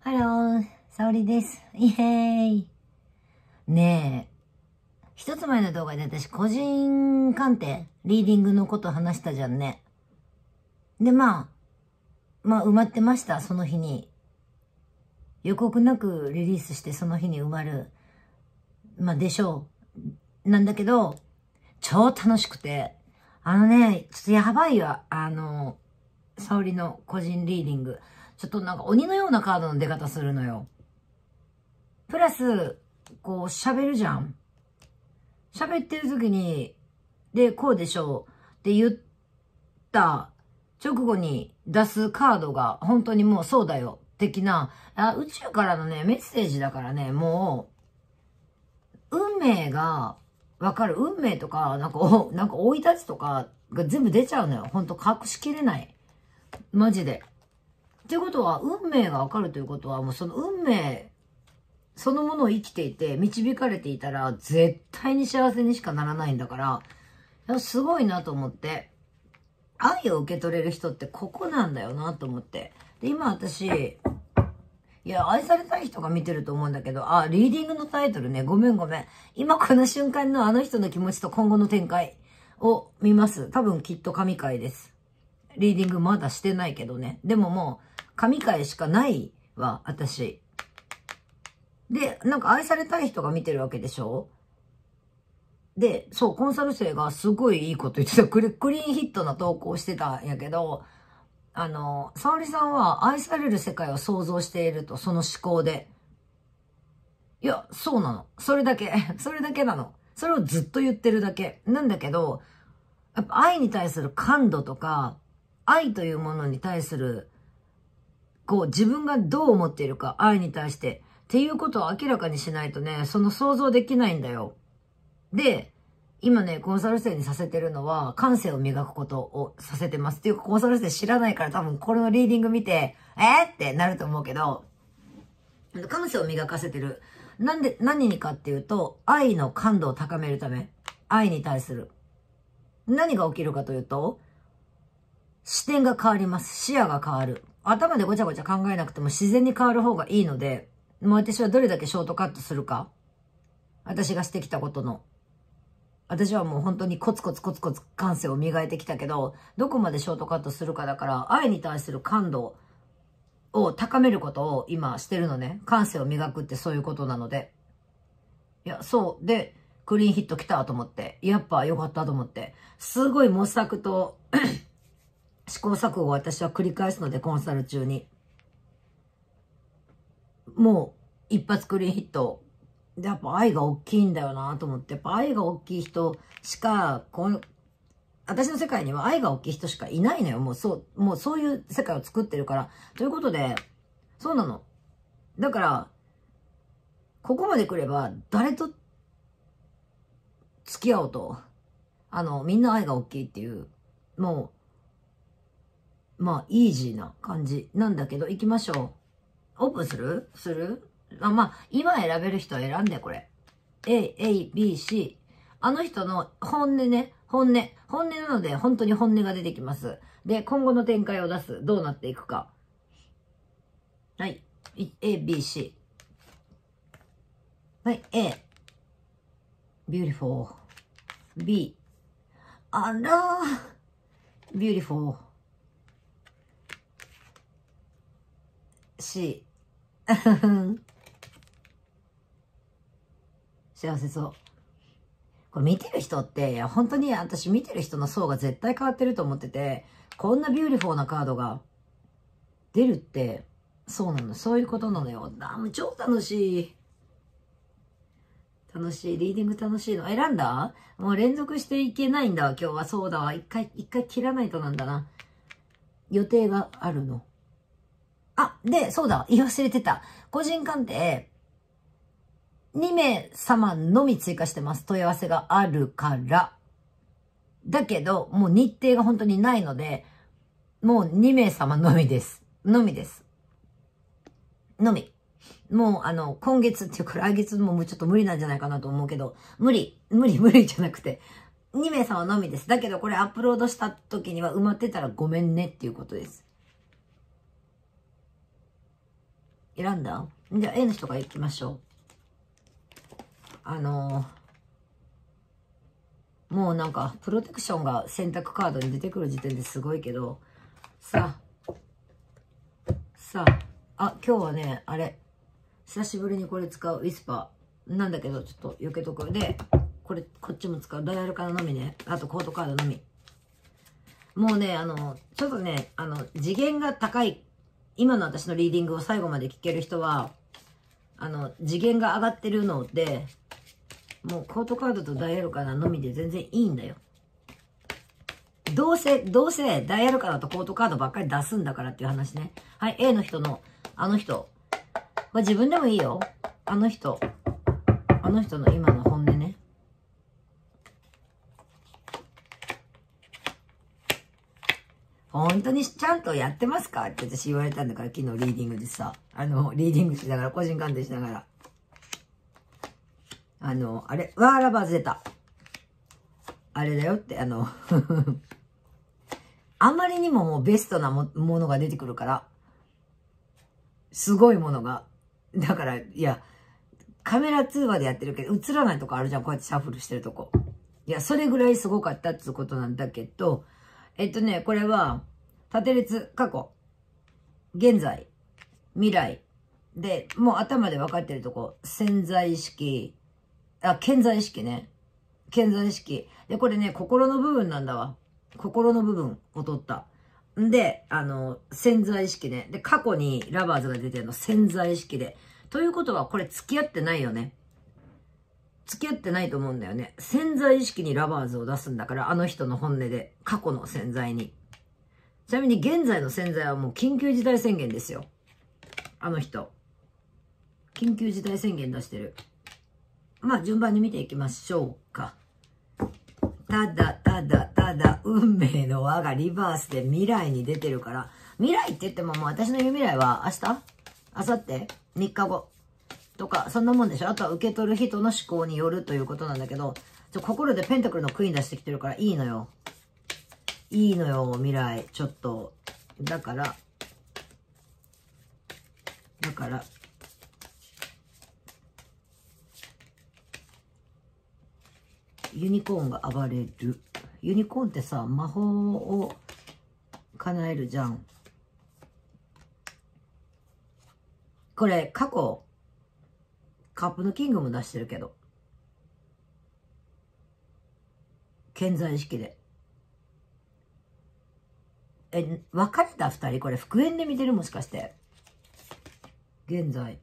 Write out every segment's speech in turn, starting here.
ハロー、沙織です。イエーイ。ねえ、一つ前の動画で私個人鑑定、リーディングのこと話したじゃんね。で、まあ埋まってました、その日に。予告なくリリースしてその日に埋まる。でしょう。なんだけど、超楽しくて。ちょっとやばいわ。沙織の個人リーディング。ちょっとなんか鬼のようなカードの出方するのよ。プラス、こう喋るじゃん。喋ってる時に、で、こうでしょうって言った直後に出すカードが本当にもうそうだよ的な、宇宙からのね、メッセージだからね、もう、運命がわかる。運命とか、なんか生い立ちとかが全部出ちゃうのよ。ほんと隠しきれない。マジで。っていうことは、運命がわかるということは、もうその運命、そのものを生きていて、導かれていたら、絶対に幸せにしかならないんだから、すごいなと思って、愛を受け取れる人ってここなんだよなと思って。で、今私、いや、愛されたい人が見てると思うんだけど、リーディングのタイトルね、ごめん。今この瞬間のあの人の気持ちと今後の展開を見ます。多分きっと神回です。リーディングまだしてないけどね。でももう、神回しかないわ、私。で、なんか愛されたい人が見てるわけでしょ？で、そう、コンサル生がすごいいいこと言ってた。クリーンヒットな投稿してたんやけど、沙織さんは愛される世界を想像していると、その思考で。いや、そうなの。それだけ。それだけなの。それをずっと言ってるだけ。なんだけど、やっぱ愛に対する感度とか、愛というものに対する、自分がどう思っているか、愛に対して、っていうことを明らかにしないとね、その想像できないんだよ。で、今ね、コンサル生にさせてるのは、感性を磨くことをさせてます。っていうか、コンサル生知らないから多分これのリーディング見て、ってなると思うけど、感性を磨かせてる。何にかっていうと、愛の感度を高めるため。愛に対する。何が起きるかというと、視点が変わります。視野が変わる。頭でごちゃごちゃ考えなくても自然に変わる方がいいので、もう私はどれだけショートカットするか。私がしてきたことの。私はもう本当にコツコツ感性を磨いてきたけど、どこまでショートカットするかだから、愛に対する感度を高めることを今してるのね。感性を磨くってそういうことなので。いや、そう。で、クリーンヒット来たと思って。やっぱ良かったと思って。すごい模索と試行錯誤を私は繰り返すので、コンサル中に。もう、一発クリーンヒット。で、やっぱ愛が大きいんだよなと思って。やっぱ愛が大きい人しか、私の世界には愛が大きい人しかいないのよ。もうそういう世界を作ってるから。ということで、そうなの。だから、ここまで来れば、誰と付き合おうと、みんな愛が大きいっていう、もう、イージーな感じなんだけど、行きましょう。オープンする今選べる人は選んで、これ。A、B、C。あの人の本音ね、本音なので、本当に本音が出てきます。で、今後の展開を出す。どうなっていくか。はい。A、B、C。はい、A。beautiful。B。あらー。beautiful。C。幸せそう。これ見てる人って、いや、本当に私見てる人の層が絶対変わってると思ってて、こんなビューティフォーなカードが出るって、そうなの。そういうことなのよ。超楽しい。楽しい。リーディング楽しいの。選んだ？もう連続していけないんだわ、今日は。そうだわ。一回切らないとなんだな。予定があるの。で、そうだ。言い忘れてた。個人鑑定、2名様のみ追加してます。問い合わせがあるから。だけど、もう日程が本当にないので、もう2名様のみです。のみ。もう今月っていうか来月もちょっと無理なんじゃないかなと思うけど、無理じゃなくて、2名様のみです。だけどこれアップロードした時には埋まってたらごめんねっていうことです。 選んだ？じゃあ A の人から行きましょう。もうなんか、プロテクションが選択カードに出てくる時点ですごいけど、さあ、今日はね、あれ、久しぶりにこれ使う、ウィスパー。なんだけど、ちょっと避けとく。で、こっちも使う。ダイヤルカードのみね。あとコードカードのみ。もうね、ちょっとね、次元が高い、今の私のリーディングを最後まで聞ける人は、次元が上がってるので、もうコードカードとダイヤルカードのみで全然いいんだよ。どうせダイヤルカードとコードカードばっかり出すんだからっていう話ね。はい、A の人の、あの人。まあ、自分でもいいよ。あの人の今の本音ね。本当にちゃんとやってますかって私言われたんだから、昨日リーディングでさ。リーディングしながら、個人鑑定しながら。あれ、ワーラバーズ出た。あれだよって、あまりにももうベストなものが出てくるから。すごいものが。だから、いや、カメラ通話でやってるけど、映らないとこあるじゃん。こうやってシャッフルしてるとこ。いや、それぐらいすごかったってことなんだけど、これは、縦列、過去、現在、未来。で、もう頭で分かってるとこ、潜在意識、顕在意識ね。顕在意識。で、これね、心の部分なんだわ。心の部分を取った。んで、潜在意識ね。で、過去にラバーズが出てるの、潜在意識で。ということは、これ付き合ってないよね。付き合ってないと思うんだよね。潜在意識にラバーズを出すんだから、あの人の本音で。過去の潜在に。ちなみに現在の潜在はもう緊急事態宣言ですよ。あの人。緊急事態宣言出してる。まあ、順番に見ていきましょうか。ただ、運命の輪がリバースで未来に出てるから、未来って言ってももう私の言う未来は明日？明後日？3日後とか、そんなもんでしょ。あとは受け取る人の思考によるということなんだけど、心でペンタクルのクイーン出してきてるからいいのよ。いいのよ、未来。ちょっと。だから、ユニコーンが暴れる。ユニコーンってさ、魔法を叶えるじゃん。これ、過去、カップのキングも出してるけど。顕在意識で。別れた二人これ復縁で見てるもしかして。現在。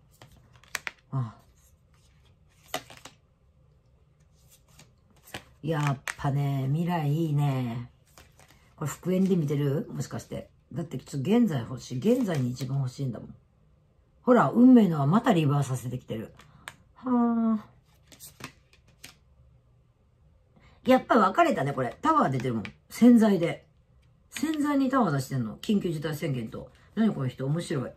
やっぱね、未来いいね。これ復縁で見てるもしかして。だってちょっと現在欲しい。現在に一番欲しいんだもん。ほら、運命のはまたリバースさせてきてる。はあ。やっぱり別れたね、これ。タワー出てるもん。潜在で。潜在にタワー出してんの。緊急事態宣言と。何この人、面白い。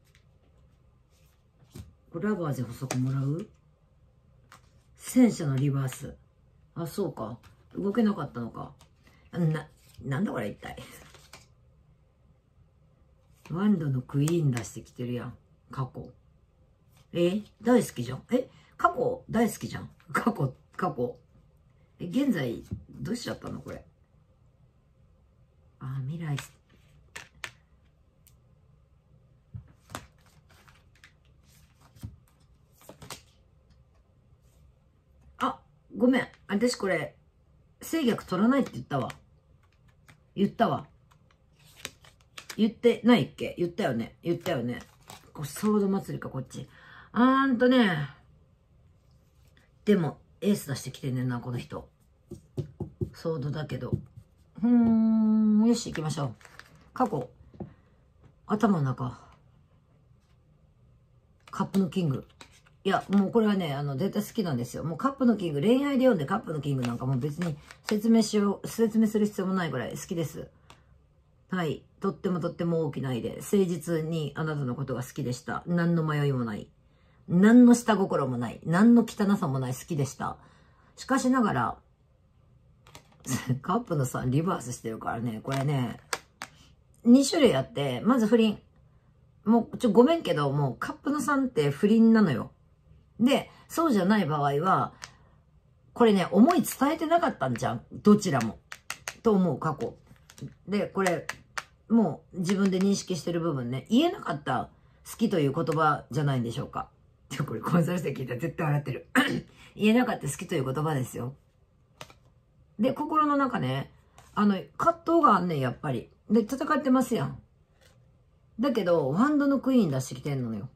これラバーズ補足もらう？戦車のリバース。あ、そうか。動けなかったのか。なんだこれ一体。ワンドのクイーン出してきてるやん。過去。大好きじゃん。過去大好きじゃん。過去。現在、どうしちゃったのこれ。未来。ごめん。私これ、制約取らないって言ったわ。言ってないっけ？言ったよね。これソード祭りか、こっち。でも、エース出してきてんねんな、この人。ソードだけど。よし、行きましょう。過去。頭の中。カップのキング。いや、もうこれはね、絶対好きなんですよ。もうカップのキング、恋愛で読んでカップのキングなんかもう別に説明する必要もないぐらい好きです。はい。とっても大きな愛で、誠実にあなたのことが好きでした。何の迷いもない。何の下心もない。何の汚さもない。好きでした。しかしながら、カップの3リバースしてるからね、これね、2種類あって、まず不倫。 もう、ごめんけど、もうカップの3って不倫なのよ。で、そうじゃない場合は、これね、思い伝えてなかったんじゃん。どちらも。と思う、過去。で、これ、もう自分で認識してる部分ね、言えなかった好きという言葉じゃないんでしょうか。これコンサル生聞いたら絶対笑ってる。言えなかった好きという言葉ですよ。で、心の中ね、葛藤があんねん、やっぱり。で、戦ってますやん。だけど、ワンドのクイーン出してきてんのよ。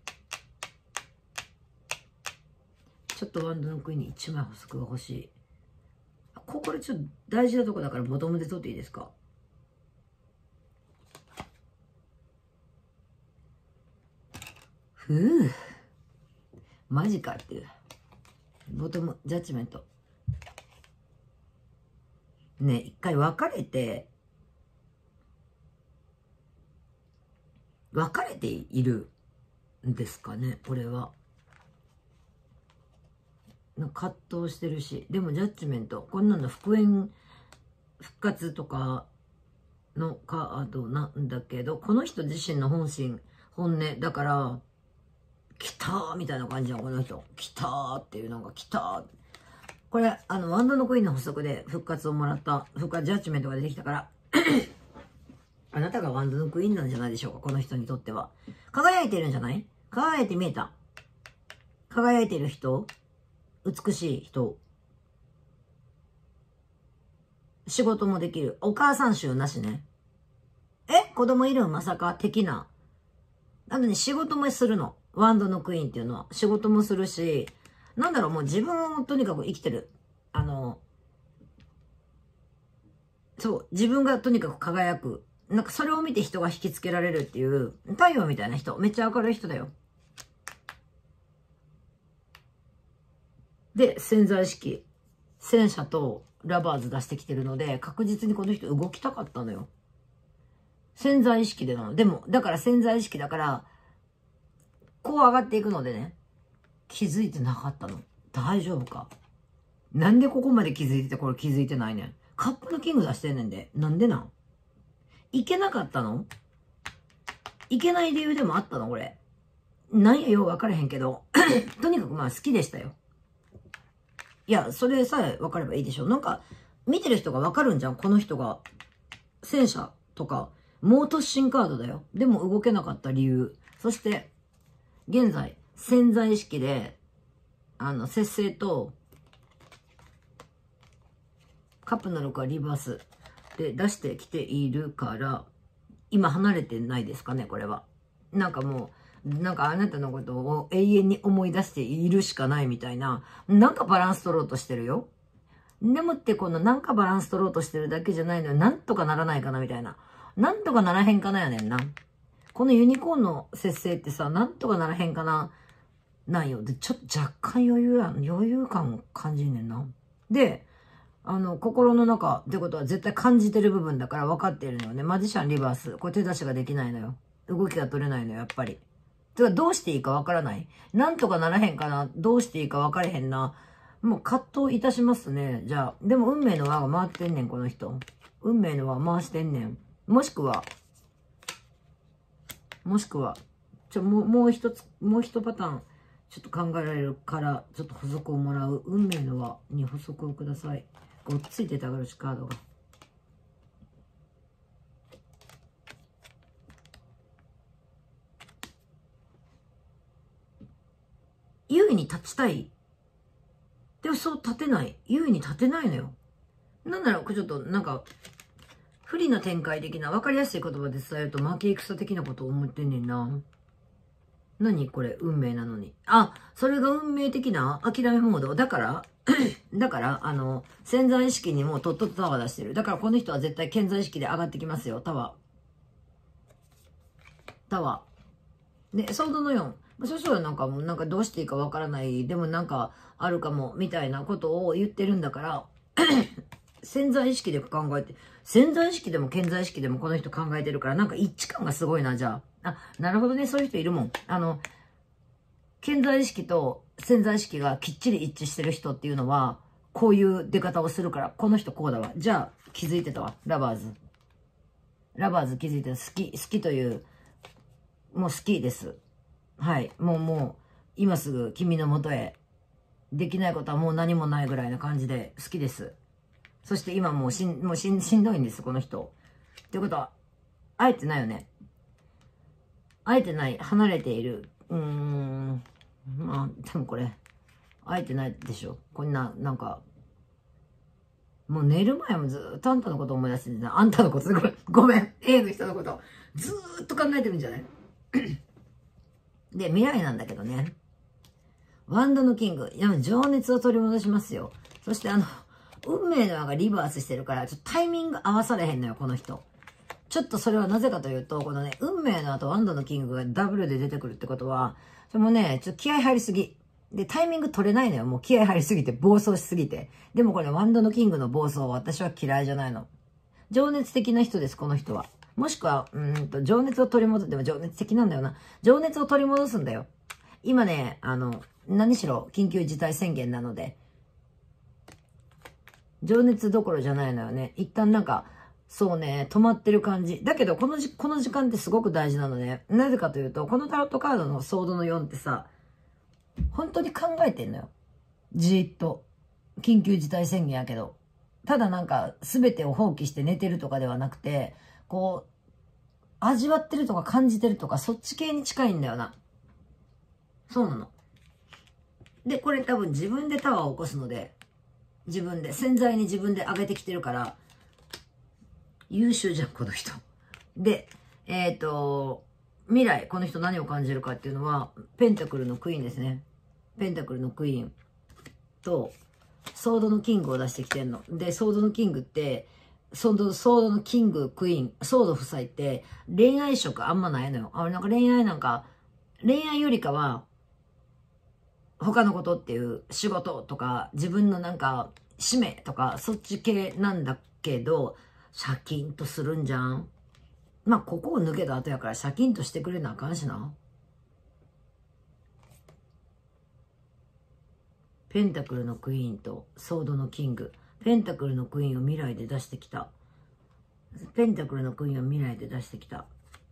ちょっとワンドのクイーンに1枚補足が欲しい。これちょっと大事なとこだからボトムで取っていいですか？ふぅ。マジかっていう。ボトム、ジャッジメント。ね、一回別れているんですかね、これは。葛藤してるし。でもジャッジメント。こんなの復活とかのカードなんだけど、この人自身の本音。だから、来たーみたいな感じじゃん、この人。来たーっていうのが来たー。これ、ワンドのクイーンの補足で復活をもらった、ジャッジメントが出てきたから、あなたがワンドのクイーンなんじゃないでしょうか、この人にとっては。輝いてるんじゃない？輝いて見えた。輝いてる人？美しい人。仕事もできる。お母さん臭なしね。子供いるんまさか的な。ね、仕事もするの。ワンドのクイーンっていうのは。仕事もするし、なんだろう、もう自分をとにかく生きてる。そう、自分がとにかく輝く。なんかそれを見て人が引きつけられるっていう、太陽みたいな人。めっちゃ明るい人だよ。で、潜在意識。戦車とラバーズ出してきてるので、確実にこの人動きたかったのよ。潜在意識でなの。でも、だから潜在意識だから、こう上がっていくのでね、気づいてなかったの。大丈夫か？なんでここまで気づいてて、これ気づいてないねん。カップのキング出してんねんで。なんでなん？いけなかったの？いけない理由でもあったのこれ。なんやよう分からへんけど、とにかくまあ好きでしたよ。いや、それさえ分かればいいでしょ。なんか、見てる人が分かるんじゃん。この人が、戦車とか、猛突進カードだよ。でも動けなかった理由。そして、現在、潜在意識で、節制と、カップの6はリバースで出してきているから、今離れてないですかね、これは。なんかもう、なんかあなたのことを永遠に思い出しているしかないみたいな、なんかバランス取ろうとしてるよ。でもってこのなんかバランス取ろうとしてるだけじゃないのよ。なんとかならないかなみたいな。なんとかならへんかなやねんな。このユニコーンの節制ってさ、なんとかならへんかな、なんよ。で、ちょっと若干余裕感を感じんねんな。で、心の中ってことは絶対感じてる部分だから分かっているのよね。マジシャンリバース。これ手出しができないのよ。動きが取れないのよ、やっぱり。てか、どうしていいか分からない。なんとかならへんかな。どうしていいか分からへんな。もう葛藤いたしますね。じゃあ。でも運命の輪が回ってんねん、この人。運命の輪回してんねん。もしくは、もう一パターン、ちょっと考えられるから、ちょっと補足をもらう。運命の輪に補足をください。ごっついてたがるし、カードが。優位に立ちたい。でもそう立てない。優位に立てないのよ。なんなら、これちょっとなんか、不利な展開的な、分かりやすい言葉で伝えると負け戦的なことを思ってんねんな。何これ、運命なのに。あ、それが運命的な諦めモード。だから、潜在意識にもとっととタワー出してる。だからこの人は絶対潜在意識で上がってきますよ、タワー。で、ソードの4。そしたらなんかどうしていいかわからない。でもなんかあるかも、みたいなことを言ってるんだから、潜在意識で考えて、潜在意識でも潜在意識でもこの人考えてるから、なんか一致感がすごいな、じゃあ。あ、なるほどね、そういう人いるもん。潜在意識と潜在意識がきっちり一致してる人っていうのは、こういう出方をするから、この人こうだわ。じゃあ、気づいてたわ。ラバーズ気づいてた。好きというもう好きです。はい。もう、今すぐ君の元へ。できないことはもう何もないぐらいな感じで好きです。そして今もうしんどいんです、この人。ってことは、会えてないよね。会えてない、離れている。まあ、でもこれ、会えてないでしょ。こんな、なんか、もう寝る前もずっとあんたのこと思い出してるんだ。あんたのこと、ごめん、A の人のこと、ずーっと考えてるんじゃないで、未来なんだけどね。ワンドのキング、いや、情熱を取り戻しますよ。そして運命の輪がリバースしてるから、ちょっとタイミング合わされへんのよ、この人。ちょっとそれはなぜかというと、このね、運命の後ワンドのキングがダブルで出てくるってことは、それもね、ちょっと気合入りすぎ。で、タイミング取れないのよ。もう気合入りすぎて、暴走しすぎて。でもこれ、ワンドのキングの暴走は私は嫌いじゃないの。情熱的な人です、この人は。もしくは、情熱を取り戻す。でも情熱的なんだよな。情熱を取り戻すんだよ。今ね、何しろ緊急事態宣言なので、情熱どころじゃないのよね。一旦なんか、そうね、止まってる感じ。だけど、この時間ってすごく大事なのね。なぜかというと、このタロットカードのソードの4ってさ、本当に考えてんのよ。じーっと。緊急事態宣言やけど。ただなんか、すべてを放棄して寝てるとかではなくて、こう、味わってるとか感じてるとか、そっち系に近いんだよな。そうなの。で、これ多分自分でタワーを起こすので、自分で、潜在に自分で上げてきてるから、優秀じゃん、この人。で、未来、この人何を感じるかっていうのは、ペンタクルのクイーンですね。ペンタクルのクイーンと、ソードのキングを出してきてんの。で、ソードのキングって、ソードのキング、クイーン、ソード夫妻って恋愛色あんまないのよ。なんか恋愛よりかは、他のことっていう仕事とか、自分のなんか、使命とか、そっち系なんだけど、シャキンとするんじゃん。まあ、ここを抜けた後やからシャキンとしてくれなあかんしな。ペンタクルのクイーンとソードのキング。ペンタクルのクイーンを未来で出してきた。ペンタクルのクイーンを未来で出してきた。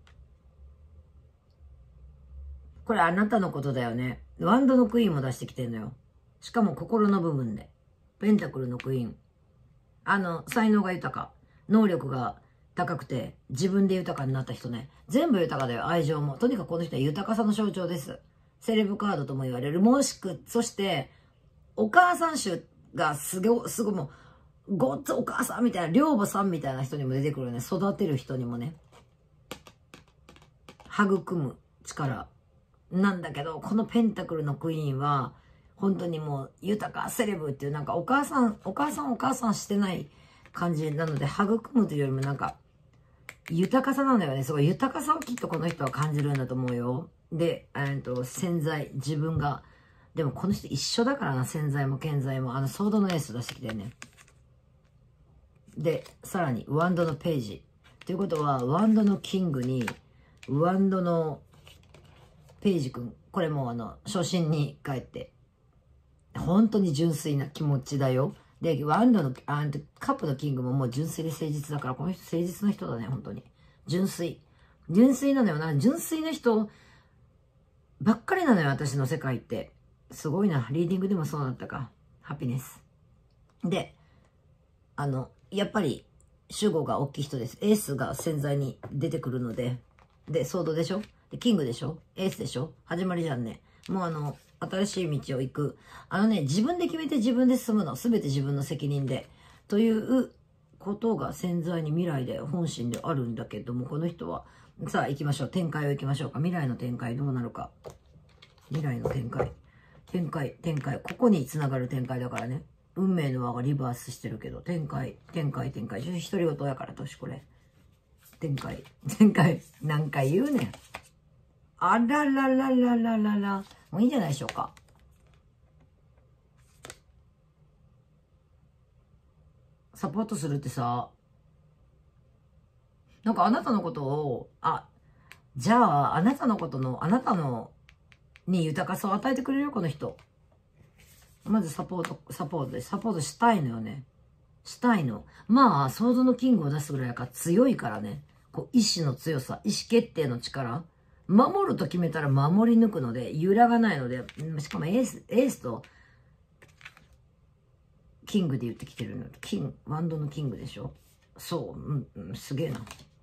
これあなたのことだよね。ワンドのクイーンも出してきてんのよ。しかも心の部分で。ペンタクルのクイーン。才能が豊か。能力が高くて、自分で豊かになった人ね。全部豊かだよ、愛情も。とにかくこの人は豊かさの象徴です。セレブカードとも言われる。そして、お母さん種がすごいもう、ごっつお母さんみたいな、寮母さんみたいな人にも出てくるね。育てる人にもね。育む力なんだけど、このペンタクルのクイーンは、本当にもう豊かセレブっていうなんかお母さんしてない感じなので、育むというよりもなんか、豊かさなのよね。すごい豊かさをきっとこの人は感じるんだと思うよ。で、潜在、自分が。でもこの人一緒だからな、潜在も健在も。ソードのエース出してきてるね。で、さらに、ワンドのページ。ということは、ワンドのキングに、ワンドのページ君。これも初心に帰って、本当に純粋な気持ちだよ。で、ワンドの、カップのキングももう純粋で誠実だから、この人誠実な人だね、本当に。純粋。純粋なのよな。純粋な人ばっかりなのよ、私の世界って。すごいな。リーディングでもそうだったか。ハピネス。で、やっぱり、主語が大きい人です。エースが潜在に出てくるので。で、ソードでしょ？で、キングでしょ？エースでしょ？始まりじゃんね。もう新しい道を行く。自分で決めて自分で進むの。すべて自分の責任で。ということが潜在に未来で本心であるんだけども、この人は、さあ行きましょう。展開を行きましょうか。未来の展開どうなるか。未来の展開。展開。ここに繋がる展開だからね。運命の輪がリバースしてるけど、展開。独り言やから、これ。展開。何回言うねん。あららららららら。もういいんじゃないでしょうか。サポートするってさ、なんかあなたのことを、じゃあ、あなたのに豊かさを与えてくれるよ、この人。まずサポートです。サポートしたいのよね。したいの。まあ、ソードのキングを出すぐらいやから強いからね。こう、意志の強さ、意志決定の力。 守ると決めたら守り抜くので、揺らがないので、しかもエースと、キングで言ってきてるの。ワンドのキングでしょ。そう、すげえな。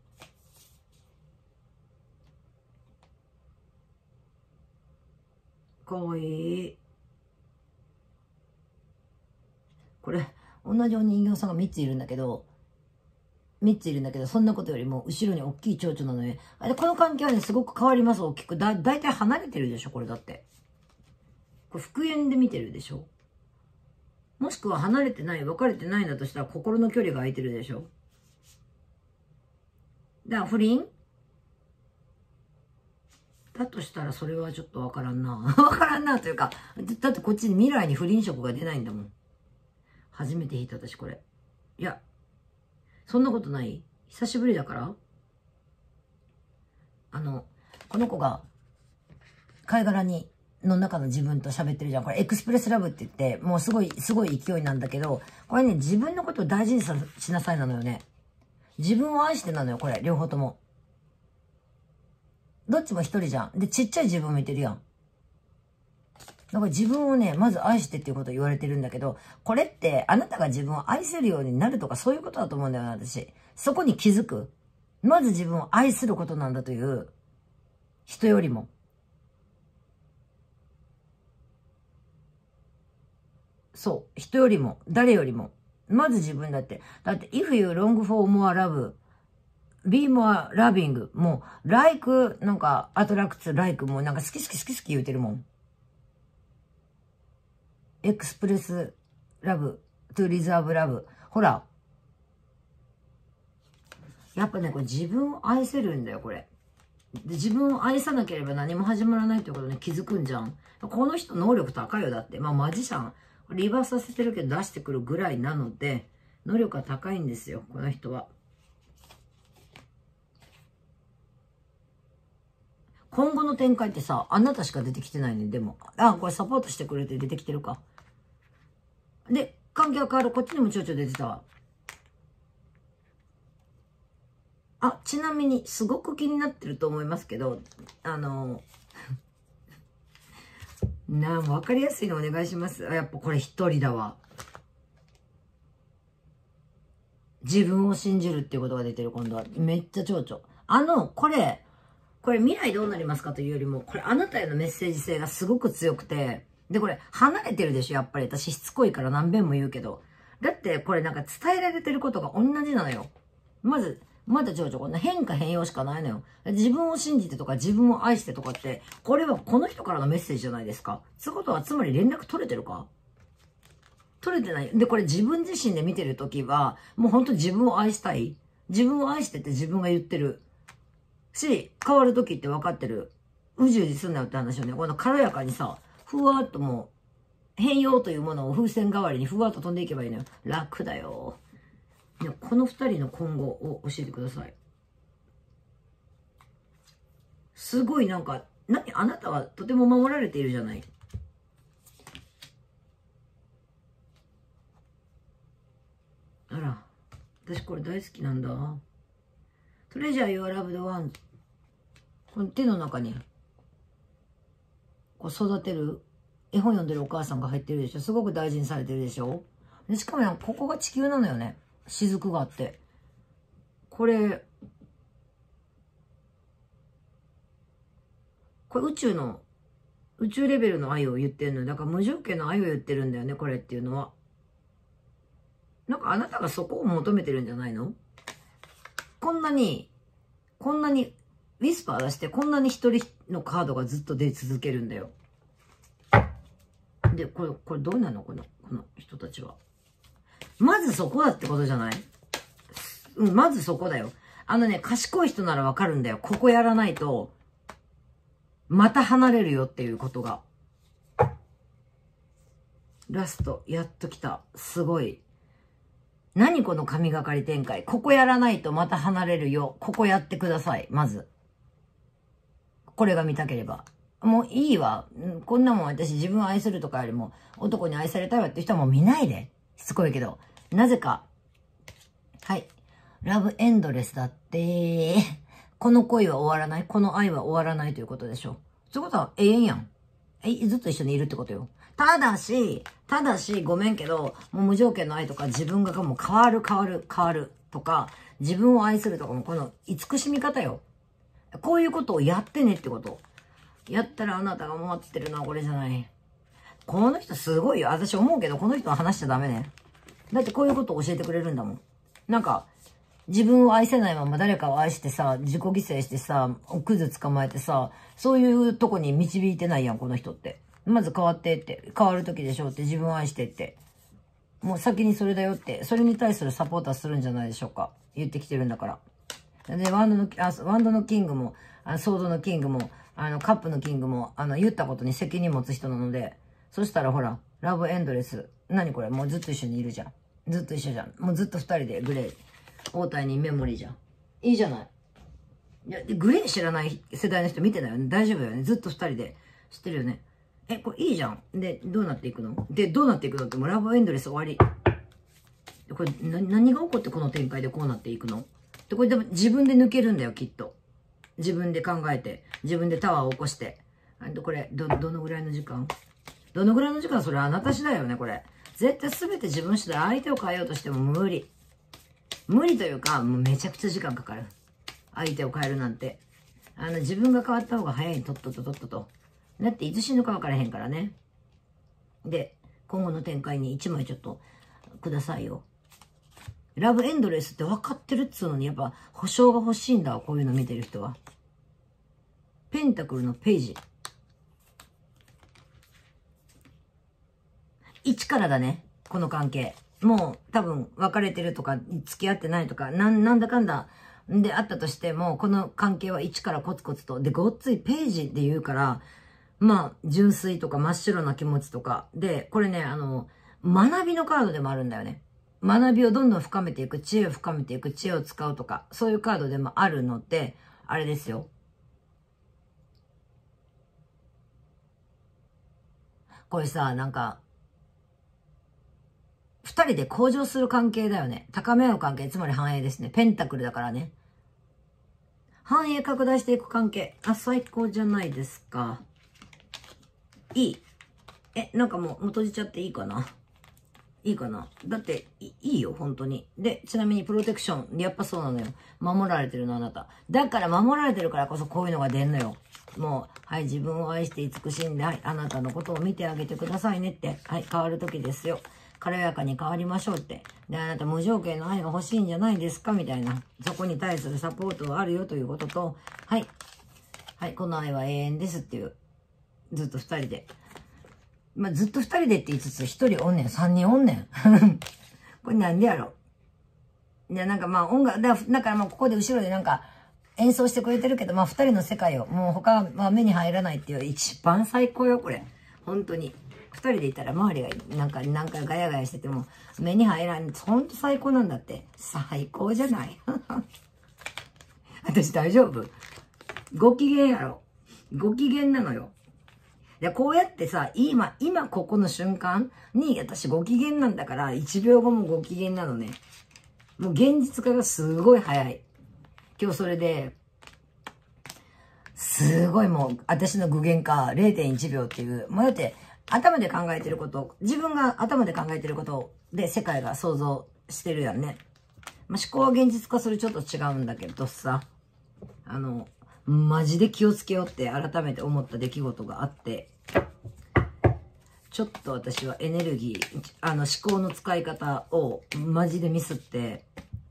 かわいい。これ、同じお人形さんが3ついるんだけど、そんなことよりも、後ろに大きい蝶々なので、この関係はね、すごく変わります、大きく。だいたい離れてるでしょ、これだって。これ、復縁で見てるでしょ。もしくは離れてない、別れてないんだとしたら、心の距離が空いてるでしょ。だから、不倫だとしたら、それはちょっとわからんな。わからんなというか、だってこっちに未来に不倫色が出ないんだもん。初めて弾いた私、これ。いや、そんなことない？久しぶりだからこの子が、貝殻の中の自分と喋ってるじゃん。これエクスプレスラブって言って、もうすごい勢いなんだけど、これね、自分のことを大事にしなさいなのよね。自分を愛してなのよ、これ、両方とも。どっちも一人じゃん。で、ちっちゃい自分もいてるやん。だから自分をね、まず愛してっていうことを言われてるんだけど、これってあなたが自分を愛せるようになるとかそういうことだと思うんだよな、私。そこに気づく。まず自分を愛することなんだという、人よりも。そう。人よりも、誰よりも。まず自分だって。だって、if you long for more love, be more loving, もう、like, なんか、attracts, like, もうなんか好き言うてるもん。エクスプレスラブ、トゥリザーブラブ。ほら。やっぱね、これ自分を愛せるんだよ、これ。で自分を愛さなければ何も始まらないってことに気づくんじゃん。この人能力高いよ、だって。まあマジシャン。リバースさせてるけど出してくるぐらいなので、能力が高いんですよ、この人は。今後の展開ってさ、あなたしか出てきてないね、でも。これサポートしてくれて出てきてるか。で、関係は変わる。こっちにもちょいちょい出てたわ。ちなみに、すごく気になってると思いますけど、わかりやすいのお願いします。やっぱこれ一人だわ。自分を信じるっていうことが出てる、今度は。めっちゃ蝶々。これ未来どうなりますかというよりも、これあなたへのメッセージ性がすごく強くて、で、これ離れてるでしょ、やっぱり。私しつこいから何遍も言うけど。だってこれなんか伝えられてることが同じなのよ。まだ蝶々、こんな変化変容しかないのよ。自分を信じてとか自分を愛してとかって、これはこの人からのメッセージじゃないですか。そういうことはつまり連絡取れてるか？取れてない。で、これ自分自身で見てるときは、もう本当に自分を愛したい。自分を愛してって自分が言ってる。し、変わるときって分かってる。うじうじすんなよって話をね、この軽やかにさ、ふわっともう、変容というものを風船代わりにふわっと飛んでいけばいいのよ。楽だよ。この二人の今後を教えてください。すごいなんか、あなたはとても守られているじゃない。あら、私これ大好きなんだ。トレジャー・ユア・ラブド・ワン。この手の中に、こう育てる、絵本読んでるお母さんが入ってるでしょ。すごく大事にされてるでしょ。でしかもここが地球なのよね。雫があって。これ宇宙レベルの愛を言ってるのよ。だから無条件の愛を言ってるんだよね、これっていうのは。なんかあなたがそこを求めてるんじゃないの？こんなに、ウィスパー出して、こんなに一人のカードがずっと出続けるんだよ。で、これどうなの？この人たちは。まずそこだってことじゃない？まずそこだよ。賢い人ならわかるんだよ。ここやらないと、また離れるよっていうことが。ラスト、やっと来た。すごい。何この神がかり展開。ここやらないとまた離れるよ。ここやってください。まず。これが見たければ。もういいわ。こんなもん私自分を愛するとかよりも男に愛されたいわって人はもう見ないで。しつこいけど。なぜか。はい。ラブエンドレスだって。 この恋は終わらない。この愛は終わらないということでしょ。そういうことは永遠やん。ずっと一緒にいるってことよ。ただし、ごめんけど、もう無条件の愛とか自分がもう変わるとか、自分を愛するとかもこの慈しみ方よ。こういうことをやってねってこと。やったらあなたが待ってるのはこれじゃない。この人すごいよ。私思うけど、この人は話しちゃダメね。だってこういうことを教えてくれるんだもん。なんか、自分を愛せないまま誰かを愛してさ、自己犠牲してさ、クズ捕まえてさ、そういうとこに導いてないやん、この人って。まず変わってって、変わる時でしょって、自分を愛してって。もう先にそれだよって、それに対するサポートはするんじゃないでしょうか。言ってきてるんだから。で、ワンドのキングも、ソードのキングも、カップのキングも、言ったことに責任持つ人なので、そしたらほら、ラブエンドレス。何これもうずっと一緒にいるじゃん。ずっと一緒じゃん。もうずっと二人でグレー。応対にメモリーじゃん。いいじゃない。いや、グレー知らない世代の人見てないよね。大丈夫よね。ずっと二人で。知ってるよね。これいいじゃん。で、どうなっていくのってもうラブエンドレス終わり。これ、何が起こってこの展開でこうなっていくので、これでも自分で抜けるんだよ、きっと。自分で考えて。自分でタワーを起こして。これ、どのぐらいの時間それあなた次第よね、これ。絶対全て自分次第。相手を変えようとしても無理。無理というか、もうめちゃくちゃ時間かかる。相手を変えるなんて。自分が変わった方が早い。とっとと。だっていつ死ぬか分からへんからね。で、今後の展開に1枚ちょっとくださいよ。ラブエンドレスって分かってるっつうのに、やっぱ保証が欲しいんだわ、こういうの見てる人は。ペンタクルのページ。1からだね、この関係。もう多分別れてるとか付き合ってないとかなんだかんだであったとしても、この関係は一からコツコツと。で、ごっついページで言うから、まあ、純粋とか真っ白な気持ちとか。で、これね、学びのカードでもあるんだよね。学びをどんどん深めていく、知恵を深めていく、知恵を使うとか、そういうカードでもあるので、あれですよ。これさ、なんか、二人で向上する関係だよね。高め合う関係、つまり繁栄ですね。ペンタクルだからね。繁栄拡大していく関係。最高じゃないですか。いい。なんかもう閉じちゃっていいかな。いいかな。だって、いいよ、本当に。で、ちなみにプロテクション。やっぱそうなのよ。守られてるの、あなた。だから守られてるからこそこういうのが出んのよ。もう、はい、自分を愛して慈しんで、はい、あなたのことを見てあげてくださいねって。はい、変わる時ですよ。軽やかに変わりましょうって。で、あなた無条件の愛が欲しいんじゃないですかみたいな。そこに対するサポートはあるよということと、はい。はい、この愛は永遠ですっていう。ずっと二人で。まあ、ずっと二人でって言いつつ、一人おんねん、三人おんねん。これなんでやろ。いや、なんかまあ音楽、だからまあここで後ろでなんか演奏してくれてるけど、まあ二人の世界を、もう他は目に入らないっていう一番最高よ、これ。本当に。二人でいたら周りがなんかガヤガヤしてても目に入らん。ほんと最高なんだって。最高じゃない。私大丈夫？ご機嫌やろ。ご機嫌なのよ。で、こうやってさ、今ここの瞬間に私ご機嫌なんだから、1秒後もご機嫌なのね。もう現実化がすごい早い。今日それで、すごいもう、私の具現化 0.1 秒っていう、もうだって、頭で考えてること、自分が頭で考えてることで世界が想像してるやんね。まあ、思考は現実化するちょっと違うんだけどさ、マジで気をつけようって改めて思った出来事があって、ちょっと私はエネルギー、思考の使い方をマジでミスって、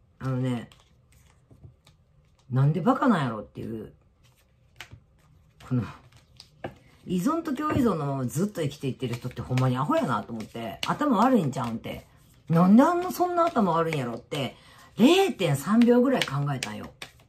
なんでバカなんやろっていう、この、依存と共依存のままずっと生きていってる人ってほんまにアホやなと思って、頭悪いんちゃうんって、なんでそんな頭悪いんやろって、0.3 秒ぐらい考えたんよ。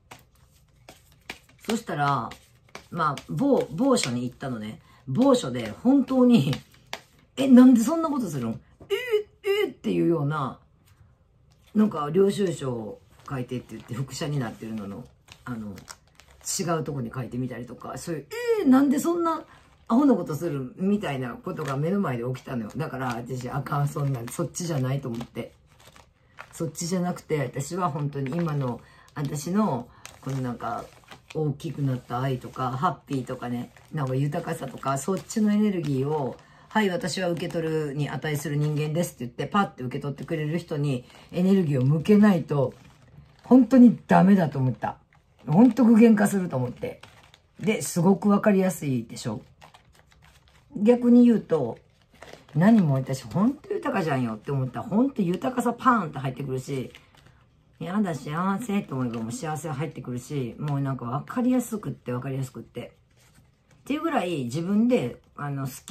そしたら、まあ、某所に行ったのね。某所で本当に、なんでそんなことするのっていうような、なんか領収書を書いてって言って副写になってるのの、違うとこに書いてみたりとか、そういう、なんでそんなアホなことするみたいなことが目の前で起きたのよ。だから私、あかん、そっちじゃないと思って。そっちじゃなくて、私は本当に今の、私の、このなんか、 大きくなった愛とか、ハッピーとかね、なんか豊かさとか、そっちのエネルギーを、はい、私は受け取るに値する人間ですって言って、パッて受け取ってくれる人にエネルギーを向けないと、本当にダメだと思った。本当具現化すると思って。で、すごくわかりやすいでしょ。逆に言うと、何も私本当豊かじゃんよって思ったら、本当豊かさパーンって入ってくるし、やだ幸せと思えばもう幸せ入ってくるし、もうなんか分かりやすくって分かりやすくって。っていうぐらい自分で好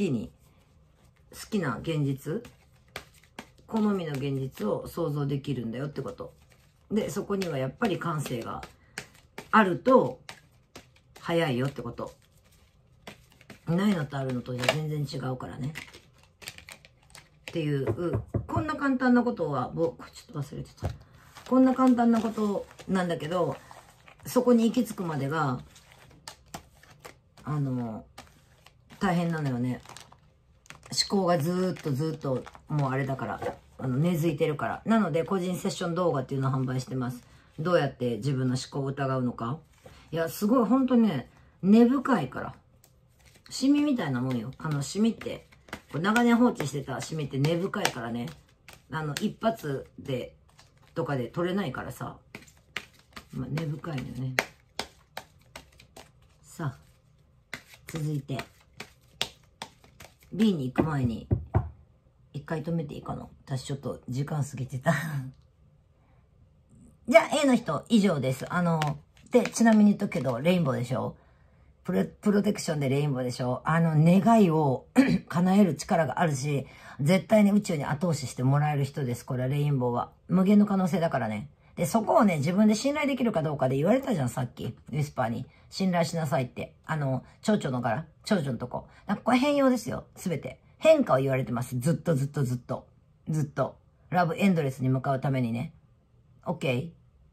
きな現実、好みの現実を想像できるんだよってこと。で、そこにはやっぱり感性があると早いよってこと。ないのとあるのとじゃ全然違うからね。っていう、こんな簡単なことは、ちょっと忘れてた。こんな簡単なことなんだけど、そこに行き着くまでが、大変なのよね。思考がずっと、もうあれだから、根付いてるから。なので、個人セッション動画っていうのを販売してます。どうやって自分の思考を疑うのか。いや、すごい、ほんとね、根深いから。シミみたいなもんよ。シミって、長年放置してたシミって根深いからね。一発で、とかで取れないからさ。まあ、根深いのよね。さあ、続いて。B に行く前に、一回止めていいかな。私ちょっと時間過ぎてた。じゃあ A の人以上です。で、ちなみに言っとくけど、レインボーでしょ。プロテクションでレインボーでしょ。願いを叶える力があるし、絶対に宇宙に後押ししてもらえる人です。これはレインボーは。無限の可能性だからね。で、そこをね、自分で信頼できるかどうかで言われたじゃん、さっき。ウィスパーに。信頼しなさいって。蝶々の柄、蝶々のとこ。これ変容ですよ、すべて。変化を言われてます。ずっと。ラブエンドレスに向かうためにね。OK？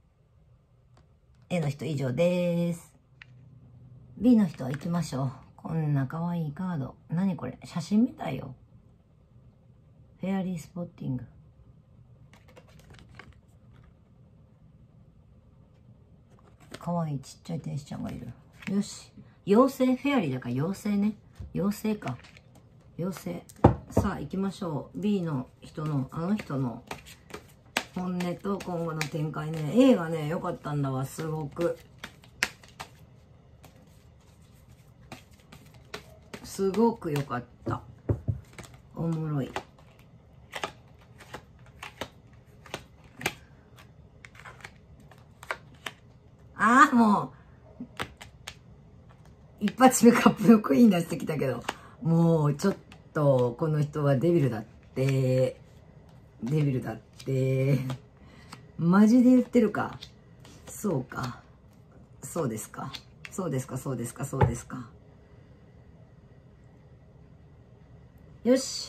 A の人以上です。B の人は行きましょう。こんな可愛いカード。何これ？写真みたいよ。フェアリースポッティング。可愛いちっちゃい天使ちゃんがいる。よし。妖精？フェアリーだから妖精ね。妖精か。妖精。さあ行きましょう。B の人の、あの人の本音と今後の展開ね。A がね、良かったんだわ、すごく。すごく良かった。おもろい。ああ、もう、一発目カップのクイーン出してきたけど、もうちょっと、この人はデビルだって、マジで言ってるか。そうか。そうですか。よし。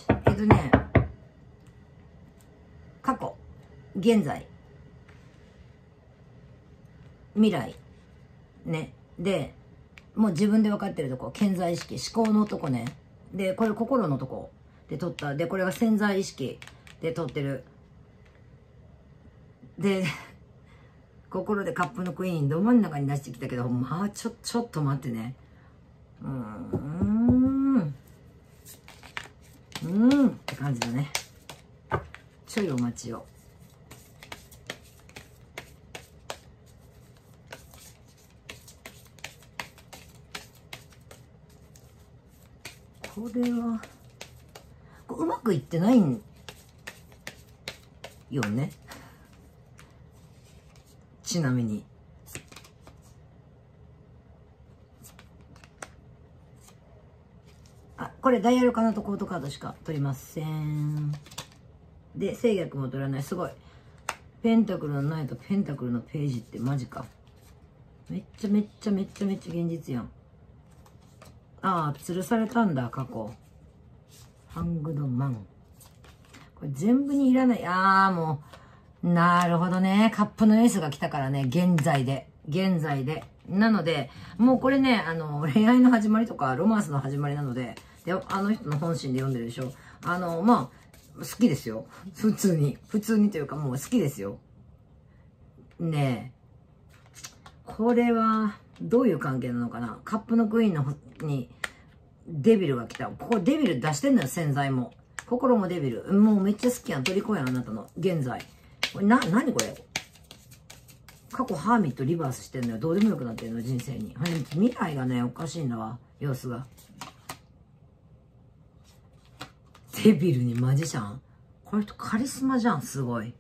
過去、現在、未来。ね。で、もう自分で分かってるとこ、潜在意識、思考のとこね。で、これ心のとこで取った。で、これが潜在意識で取ってる。で、心でカップのクイーン、ど真ん中に出してきたけど、まあ、ちょっと待ってね。って感じだね。ちょいお待ちを。これは、うまくいってないんよね。ちなみに。これダイヤルカナとコートカードしか取りません。で、制約も取らない。すごい。ペンタクルのないとペンタクルのページってマジか。めっちゃ現実やん。ああ、吊るされたんだ、過去。ハングドマン。これ全部にいらない。ああ、もう。なるほどね。カップのエースが来たからね。現在で。なので、もうこれね、恋愛の始まりとか、ロマンスの始まりなので、で、あの人の本心で読んでるでしょ。まあ、好きですよ。普通にというか、もう好きですよ。ねえ。これは、 どういう関係なのかな。カップのクイーンのにデビルが来た。ここデビル出してんのよ、洗剤も。心もデビル。もうめっちゃ好きやん。トリコやん、あなたの。現在。これ何これ。過去ハーミットリバースしてんのよ。どうでもよくなってんの、人生に。未来がね、おかしいんだわ。様子が。デビルにマジシャン。この人カリスマじゃん、すごい。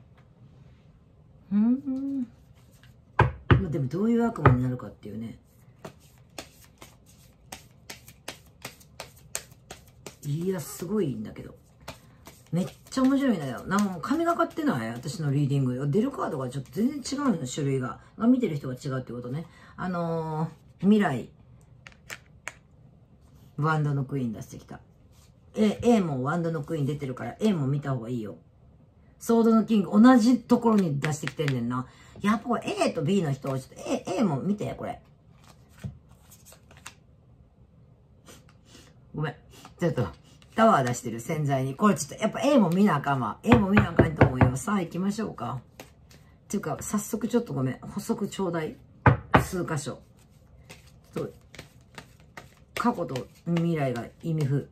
でもどういう悪魔になるかっていうね。いや、すごいんだけど。めっちゃ面白いんだよ。なんかもう神がかってない私のリーディング。出るカードがちょっと全然違うの、種類が。見てる人が違うってことね。未来。ワンドのクイーン出してきた。A もワンドのクイーン出てるから、A も見た方がいいよ。ソードのキング、同じところに出してきてんねんな。やっぱこれ A と B の人、ちょっと A も見て、これ。ごめん。ちょっと、タワー出してる洗剤に。これちょっと、やっぱ A も見なあかんわ。A も見なあかんと思うよ。さあ行きましょうか。っていうか、早速ちょっとごめん。補足ちょうだい。数箇所。過去と未来が意味不。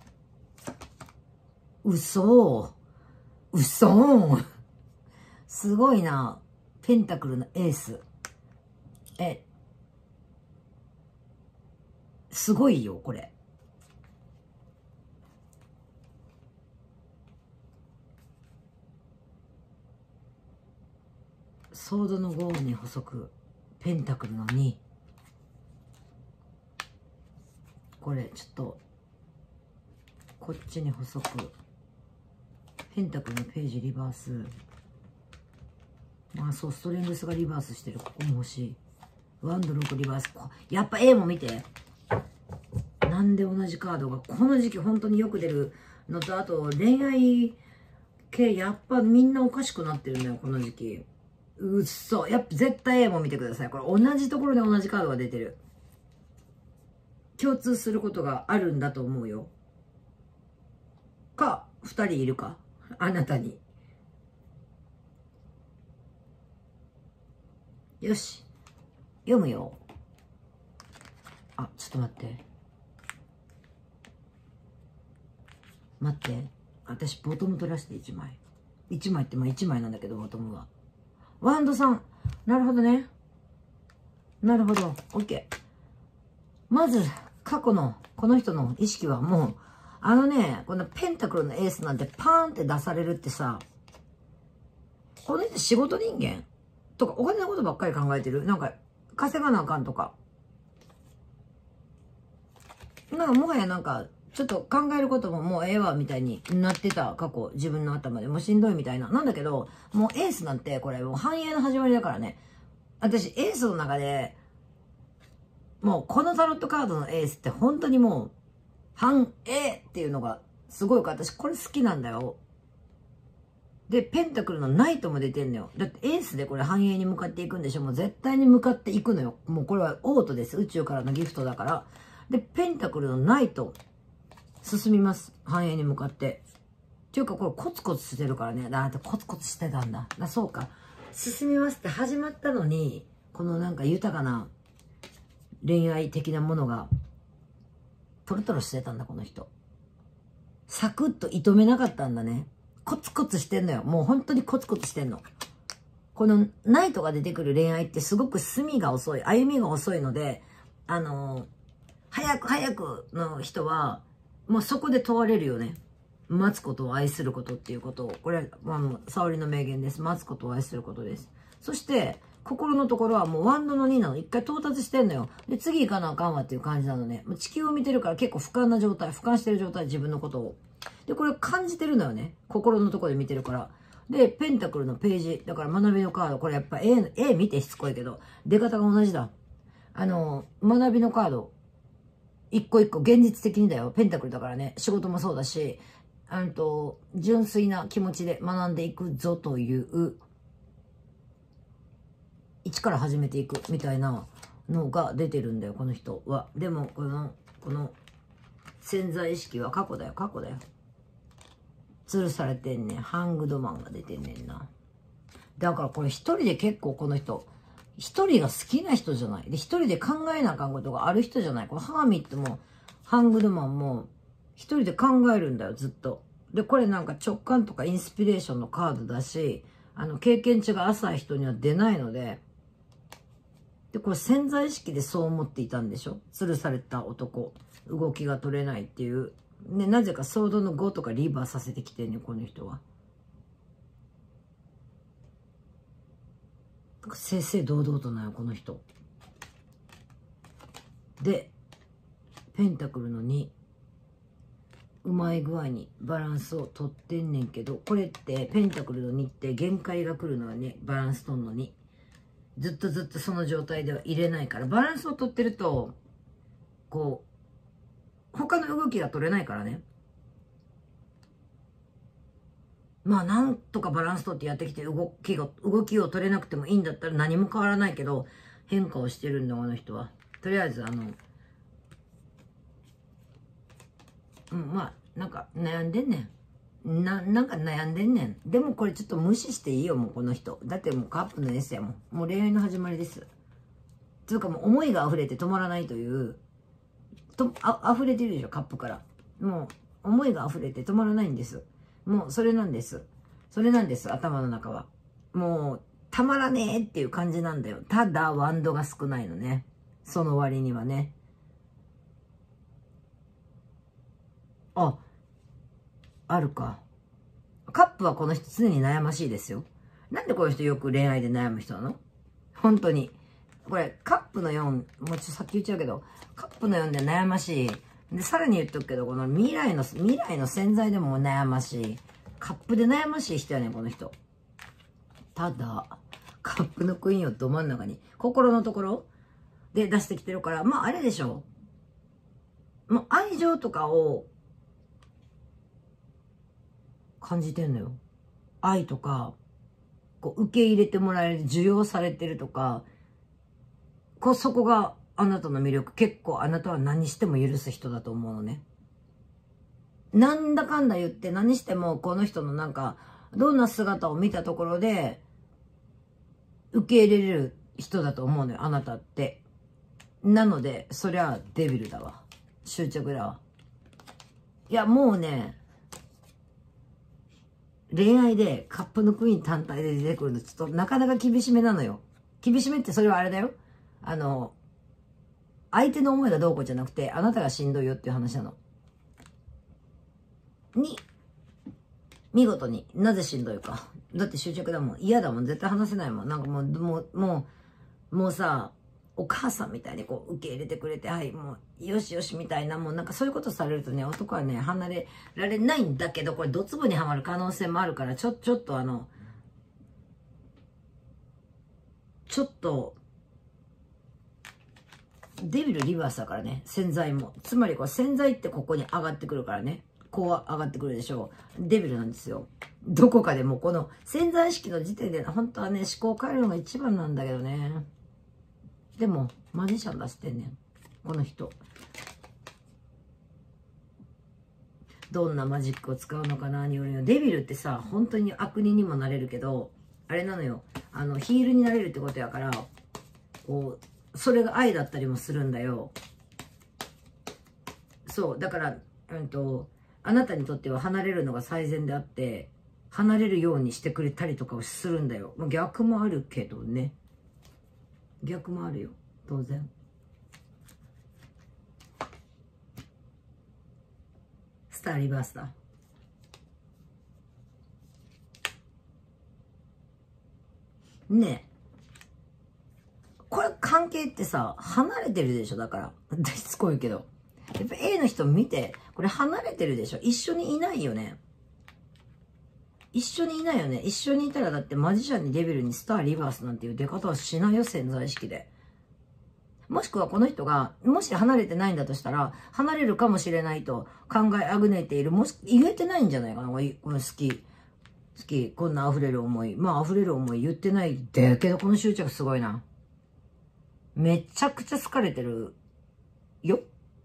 嘘すごいな。ペンタクルのエース。すごいよ、これ。ソードの5に補足。ペンタクルの2。これ、ちょっと、こっちに補足。ペンタクルのページリバース。まあそう、ストレングスがリバースしてる。ここも欲しい。ワンド6リバース。やっぱ A も見て。なんで同じカードが。この時期本当によく出るのと、あと恋愛系、やっぱみんなおかしくなってるんだよ、この時期。うっそ。やっぱ絶対 A も見てください。これ同じところで同じカードが出てる。共通することがあるんだと思うよ。か、2人いるか。あなたに。よし。読むよ。あ、ちょっと待って。待って。私、ボトム取らせて1枚。1枚ってまあ1枚なんだけど、ボトムは。ワンドさん。なるほどね。なるほど。OK。まず、過去の、この人の意識はもう、このペンタクルのエースなんてパーンって出されるってさ、この人仕事人間とかお金のことばっかり考えてる。なんか、稼がなあかんとか。なんかもはやなんか、ちょっと考えることももうええわみたいになってた過去、自分の頭でもうしんどいみたいな。なんだけど、もうエースなんてこれもう繁栄の始まりだからね。私エースの中で、もうこのタロットカードのエースって本当にもう、繁栄っていうのがすごいから、私これ好きなんだよ。で、ペンタクルのナイトも出てんのよ。だってエースでこれ繁栄に向かっていくんでしょ。もう絶対に向かっていくのよ。もうこれはオートです。宇宙からのギフトだから。で、ペンタクルのナイト、進みます。繁栄に向かって。っていうかこれコツコツしてるからね。だってコツコツしてたんだ。そうか。進みますって始まったのに、このなんか豊かな恋愛的なものが、トロトロしてたんだ、この人。サクッと射止めなかったんだね。コツコツしてんのよ。もう本当にコツコツしてんの。このナイトが出てくる恋愛ってすごく隅が遅い、歩みが遅いので、早くの人は、もうそこで問われるよね。待つことを愛することっていうことを。これは、沙織の名言です。待つことを愛することです。そして、心のところはもうワンドの2なの。一回到達してんのよ。で、次行かなあかんわっていう感じなのね。もう地球を見てるから結構俯瞰な状態、俯瞰してる状態、自分のことを。で、これ感じてるのよね。心のところで見てるから。で、ペンタクルのページ。だから学びのカード。これやっぱ A 見てしつこいけど、出方が同じだ。学びのカード。一個一個現実的にだよ。ペンタクルだからね。仕事もそうだし、純粋な気持ちで学んでいくぞという、一から始めていくみたいなのが出てるんだよ、この人は。でも、この潜在意識は過去だよ、過去だよ。吊るされてんねん。ハングドマンが出てんねんな。だからこれ一人で結構この人、一一人が好きな人じゃない。で、一人で考えなあかんことがある人じゃない。このハーミットも、ハングルマンも、一人で考えるんだよ、ずっと。で、これなんか直感とかインスピレーションのカードだし、経験値が浅い人には出ないので、で、これ潜在意識でそう思っていたんでしょ？吊るされた男。動きが取れないっていう。ね、なぜかソードの5とかリバーさせてきてんねん、この人は。正々堂々となんよ、この人。で、ペンタクルの2。うまい具合にバランスを取ってんねんけど、これってペンタクルの2って限界が来るのはね、バランス取んのに。ずっとその状態では入れないから、バランスを取ってると、こう、他の動きが取れないからね。まあ、なんとかバランス取ってやってきて動きを取れなくてもいいんだったら何も変わらないけど、変化をしてるんだ、この人は。とりあえず、まあ、なんか悩んでんねん。なんか悩んでんねん。でもこれちょっと無視していいよ、もうこの人。だってもうカップの S やもん。もう恋愛の始まりです。つうかもう思いが溢れて止まらないという、溢れてるでしょ、カップから。もう思いが溢れて止まらないんです。もうそれなんです。それなんです、頭の中は。もう、たまらねえっていう感じなんだよ。ただ、ワンドが少ないのね。その割にはね。あるか。カップはこの人常に悩ましいですよ。なんでこの人よく恋愛で悩む人なの？本当に。これ、カップの4、もうちょっとさっき言っちゃうけど、カップの4で悩ましい。で、さらに言っとくけど、この未来の潜在でも悩ましい。カップで悩ましい人やねん、この人。ただ、カップのクイーンをど真ん中に、心のところで出してきてるから、まああれでしょ。もう愛情とかを感じてんのよ。愛とか、こう受け入れてもらえる、受容されてるとか、そこがあなたの魅力。結構あなたは何しても許す人だと思うのね。なんだかんだ言って何してもこの人のなんか、どんな姿を見たところで、受け入れれる人だと思うのよ、あなたって。なので、そりゃデビルだわ。執着だわ。いや、もうね、恋愛でカップのクイーン単体で出てくるのちょっとなかなか厳しめなのよ。厳しめってそれはあれだよ。相手の思いがどうこうじゃなくて、あなたがしんどいよっていう話なの。見事になぜしんどいか。だって執着だもん。嫌だもん。絶対話せないもん。なんかもうさ、お母さんみたいにこう受け入れてくれて、はい、もう、よしよしみたいな、もうなんかそういうことされるとね、男はね、離れられないんだけど、これドツボにはまる可能性もあるから、ちょっと、デビルリバースだからね、潜在も。つまりこう潜在ってここに上がってくるからね。こうは上がってくるでしょう。デビルなんですよ。どこかでもこの潜在意識の時点で、本当はね、思考を変えるのが一番なんだけどね。でも、マジシャン出してんねん。この人。どんなマジックを使うのかなによるよ。デビルってさ、本当に悪人にもなれるけど、あれなのよ。ヒールになれるってことやから、こう、それが愛だったりもするんだよ。そう、だから、あなたにとっては離れるのが最善であって、離れるようにしてくれたりとかをするんだよ。逆もあるけどね。逆もあるよ。当然。スターリバースだ。ねえ。これ関係ってさ、離れてるでしょだから。しつこいけど。やっぱ A の人見て、これ離れてるでしょ一緒にいないよね。一緒にいないよね。一緒にいたらだってマジシャンにデビルにスターリバースなんていう出方はしないよ、潜在意識で。もしくはこの人が、もし離れてないんだとしたら、離れるかもしれないと考えあぐねている。もし、言えてないんじゃないかな。好き、こんな溢れる思い。まあ溢れる思い言ってないだけど、この執着すごいな。めちゃくちゃ好かれてるよ。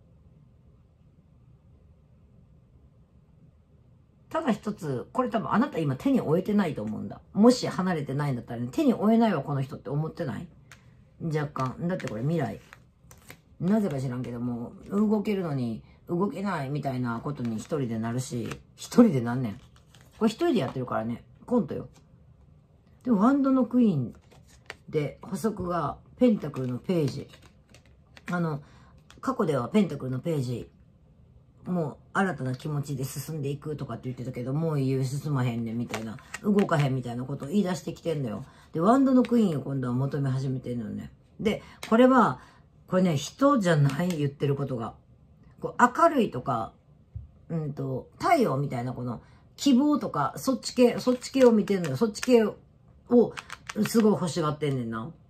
ただ一つ、これ多分あなた今手に負えてないと思うんだ。もし離れてないんだったらね、手に負えないわこの人って思ってない？ 若干。だってこれ未来。なぜか知らんけども、動けるのに動けないみたいなことに一人でなるし、一人でなんねん。これ一人でやってるからね。コントよ。でもワンドのクイーンで補足がペンタクルのページ。過去ではペンタクルのページ、もう新たな気持ちで進んでいくとかって言ってたけど、もう進まへんねんみたいな、動かへんみたいなことを言い出してきてんのよ。で、ワンドのクイーンを今度は求め始めてんのよね。で、これね、人じゃない言ってることが。こう明るいとか、太陽みたいなこの希望とか、そっち系を見てんのよ。そっち系をすごい欲しがってんねんな。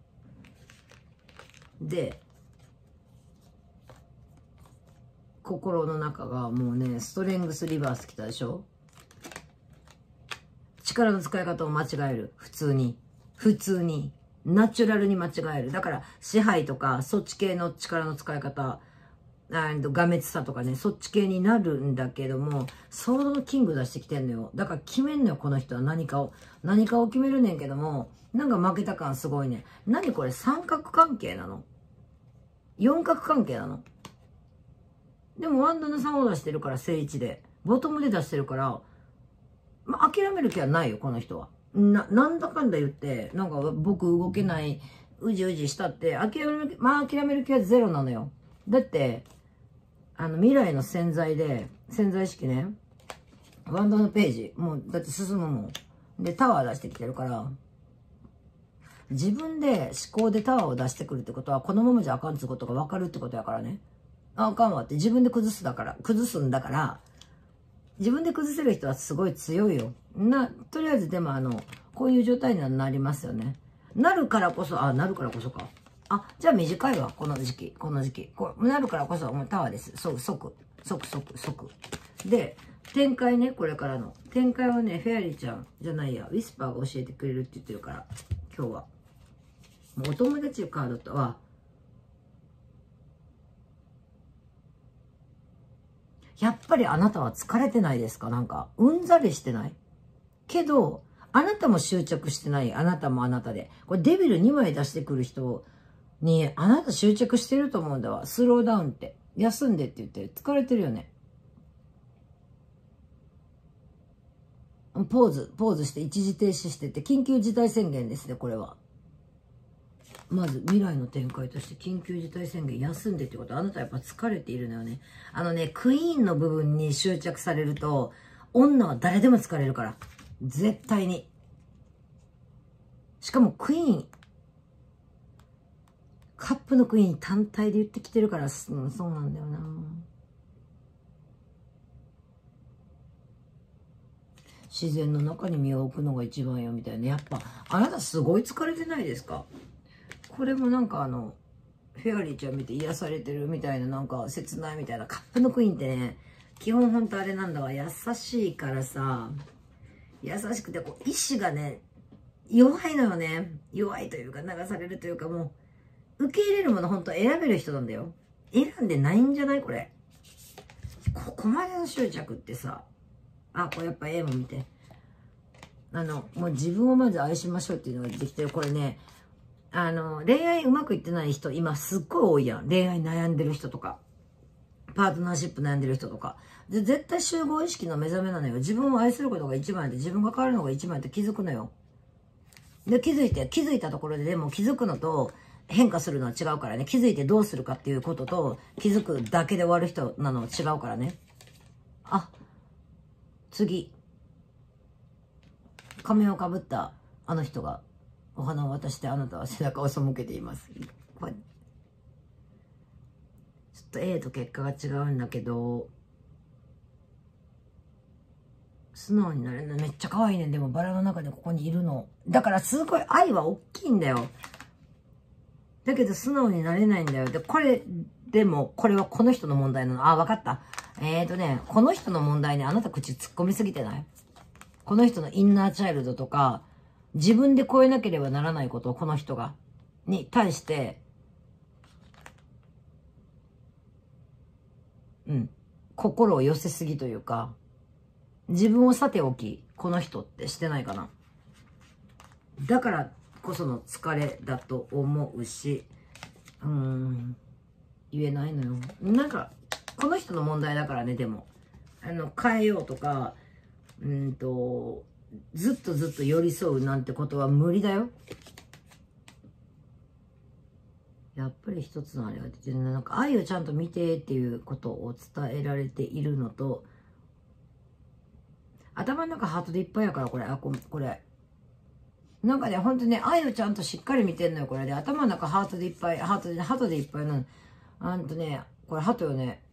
で、心の中がもうね、ストレングスリバース来たでしょ。力の使い方を間違える。普通に。ナチュラルに間違える。だから支配とか、そっち系の力の使い方、がめつさとかね、そっち系になるんだけども、ソードのキング出してきてんのよ。だから決めんのよ、この人は何かを決めるねんけども、なんか負けた感すごいね。何これ、三角関係なの？四角関係なの？でもワンドの3を出してるから正位置で、ボトムで出してるから、まあ、諦める気はないよ、この人は。なんだかんだ言って、なんか僕動けない、うじうじしたって、諦める気はゼロなのよ。だって、未来の潜在意識ね、ワンドのページ、もう、だって進むもん。で、タワー出してきてるから、自分で思考でタワーを出してくるってことは、このままじゃあかんってことが分かるってことやからね。あかんわって自分で崩すんだから、自分で崩せる人はすごい強いよ。とりあえずでもこういう状態にはなりますよね。なるからこそか。じゃあ短いわ、この時期。なるからこそ、もうタワーです。即。で、展開ね、これからの。展開はね、フェアリーちゃんじゃないや、ウィスパーが教えてくれるって言ってるから、今日は。もうお友達カードとは、やっぱりあなたは疲れてないですか？なんか、うんざりしてないけど、あなたも執着してない。あなたもあなたで。これデビル2枚出してくる人に、あなた執着してると思うんだわ。スローダウンって。休んでって言ってる。疲れてるよね。ポーズして一時停止してって、緊急事態宣言ですね、これは。まず未来の展開として緊急事態宣言休んでってことはあなたやっぱ疲れているのよね。クイーンの部分に執着されると女は誰でも疲れるから。絶対に。しかもクイーン、カップのクイーン単体で言ってきてるから、そうなんだよな。自然の中に身を置くのが一番よみたいな。やっぱあなたすごい疲れてないですか？これもなんかフェアリーちゃん見て癒されてるみたいな、なんか切ないみたいな。カップのクイーンってね、基本ほんとあれなんだわ。優しいからさ、優しくてこう意志がね、弱いのよね。弱いというか流されるというか、もう受け入れるものほんと選べる人なんだよ。選んでないんじゃない？これ。ここまでの執着ってさ、これやっぱ絵も見て。もう自分をまず愛しましょうっていうのができてる。これね、恋愛うまくいってない人、今すっごい多いやん。恋愛悩んでる人とか、パートナーシップ悩んでる人とか。で、絶対集合意識の目覚めなのよ。自分を愛することが一番で、自分が変わるのが一番って気づくのよ。で、気づいたところででも気づくのと変化するのは違うからね。気づいてどうするかっていうことと、気づくだけで終わる人なのは違うからね。次。仮面をかぶったあの人が、お花を渡してあなたは背中を背けています。これちょっと A と結果が違うんだけど、素直になれるのめっちゃ可愛いねん。でもバラの中でここにいるの。だからすごい愛は大きいんだよ。だけど素直になれないんだよ。で、これはこの人の問題なの。わかった。この人の問題にあなた口突っ込みすぎてない？この人のインナーチャイルドとか、自分で超えなければならないことをこの人が、に対して、心を寄せすぎというか、自分をさておき、この人ってしてないかな。だから、 こその疲れだと思うし、言えないのよ。なんか、この人の問題だからね、でも。変えようとか、ずっとずっと寄り添うなんてことは無理だよ。やっぱり一つのあれが出てるね。なんか愛をちゃんと見てっていうことを伝えられているのと、頭の中ハートでいっぱいやから、これ。これ。なんかね、ほんとね、愛をちゃんとしっかり見てんのよ、これで。頭の中ハートでいっぱい、ハートでいっぱいなの。これハトよね。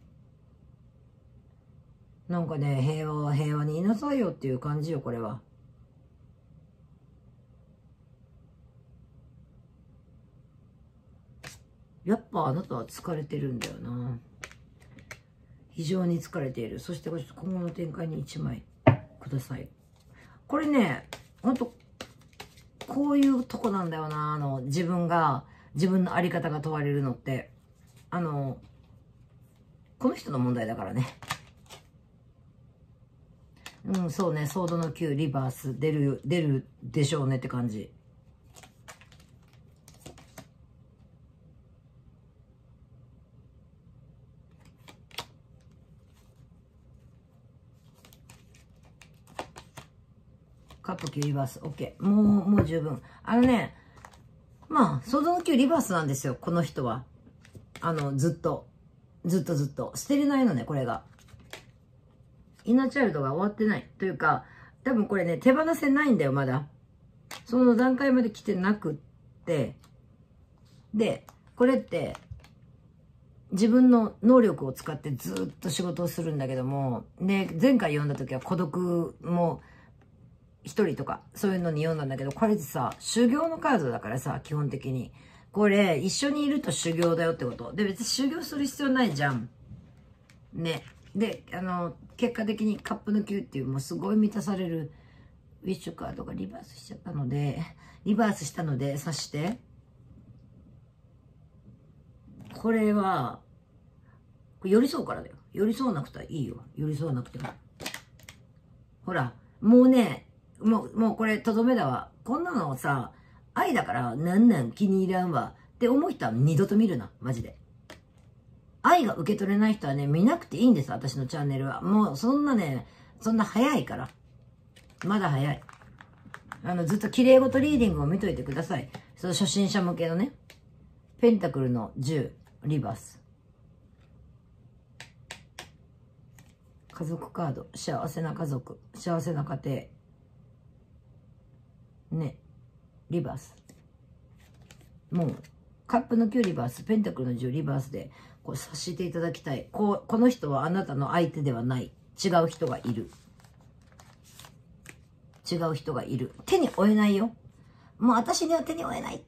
なんかね、平和は平和にいなさいよっていう感じよ、これは。やっぱあなたは疲れてるんだよな。非常に疲れている。そして今後の展開に1枚ください。これね、ほんと、こういうとこなんだよな。自分のあり方が問われるのって。この人の問題だからね。そうね、ソードの9リバース出るでしょうねって感じ。カップ9リバース、OK。もう十分。まあ、ソードの9リバースなんですよ、この人は。ずっと。捨てれないのね、これが。インナーチャイルドが終わってない。というか、多分これね、手放せないんだよ、まだ。その段階まで来てなくって。で、これって、自分の能力を使ってずっと仕事をするんだけども、ね、前回読んだ時は孤独も一人とか、そういうのに読んだんだけど、これってさ、修行のカードだからさ、基本的に。これ、一緒にいると修行だよってこと。で、別に修行する必要ないじゃん。ね。で、結果的にカップの9っていうもうすごい満たされるウィッシュカードがリバースしちゃったので、刺して。これは、寄り添うからだよ。寄り添わなくていいよ。寄り添わなくても。ほら、もうね、もうこれとどめだわ。こんなのさ、愛だからなん気に入らんわって思う人は二度と見るな。マジで。愛が受け取れない人はね、見なくていいんです。私のチャンネルは。もうそんな早いから。まだ早い。ずっと綺麗事リーディングを見といてください。その初心者向けのね。ペンタクルの10、リバース。家族カード。幸せな家族。幸せな家庭。ね。リバース。もう、カップの9リバース、ペンタクルの10リバースで、こうさせていただきたい。この人はあなたの相手ではない。違う人がいる。違う人がいる。手に負えないよ。もう私には手に負えないって、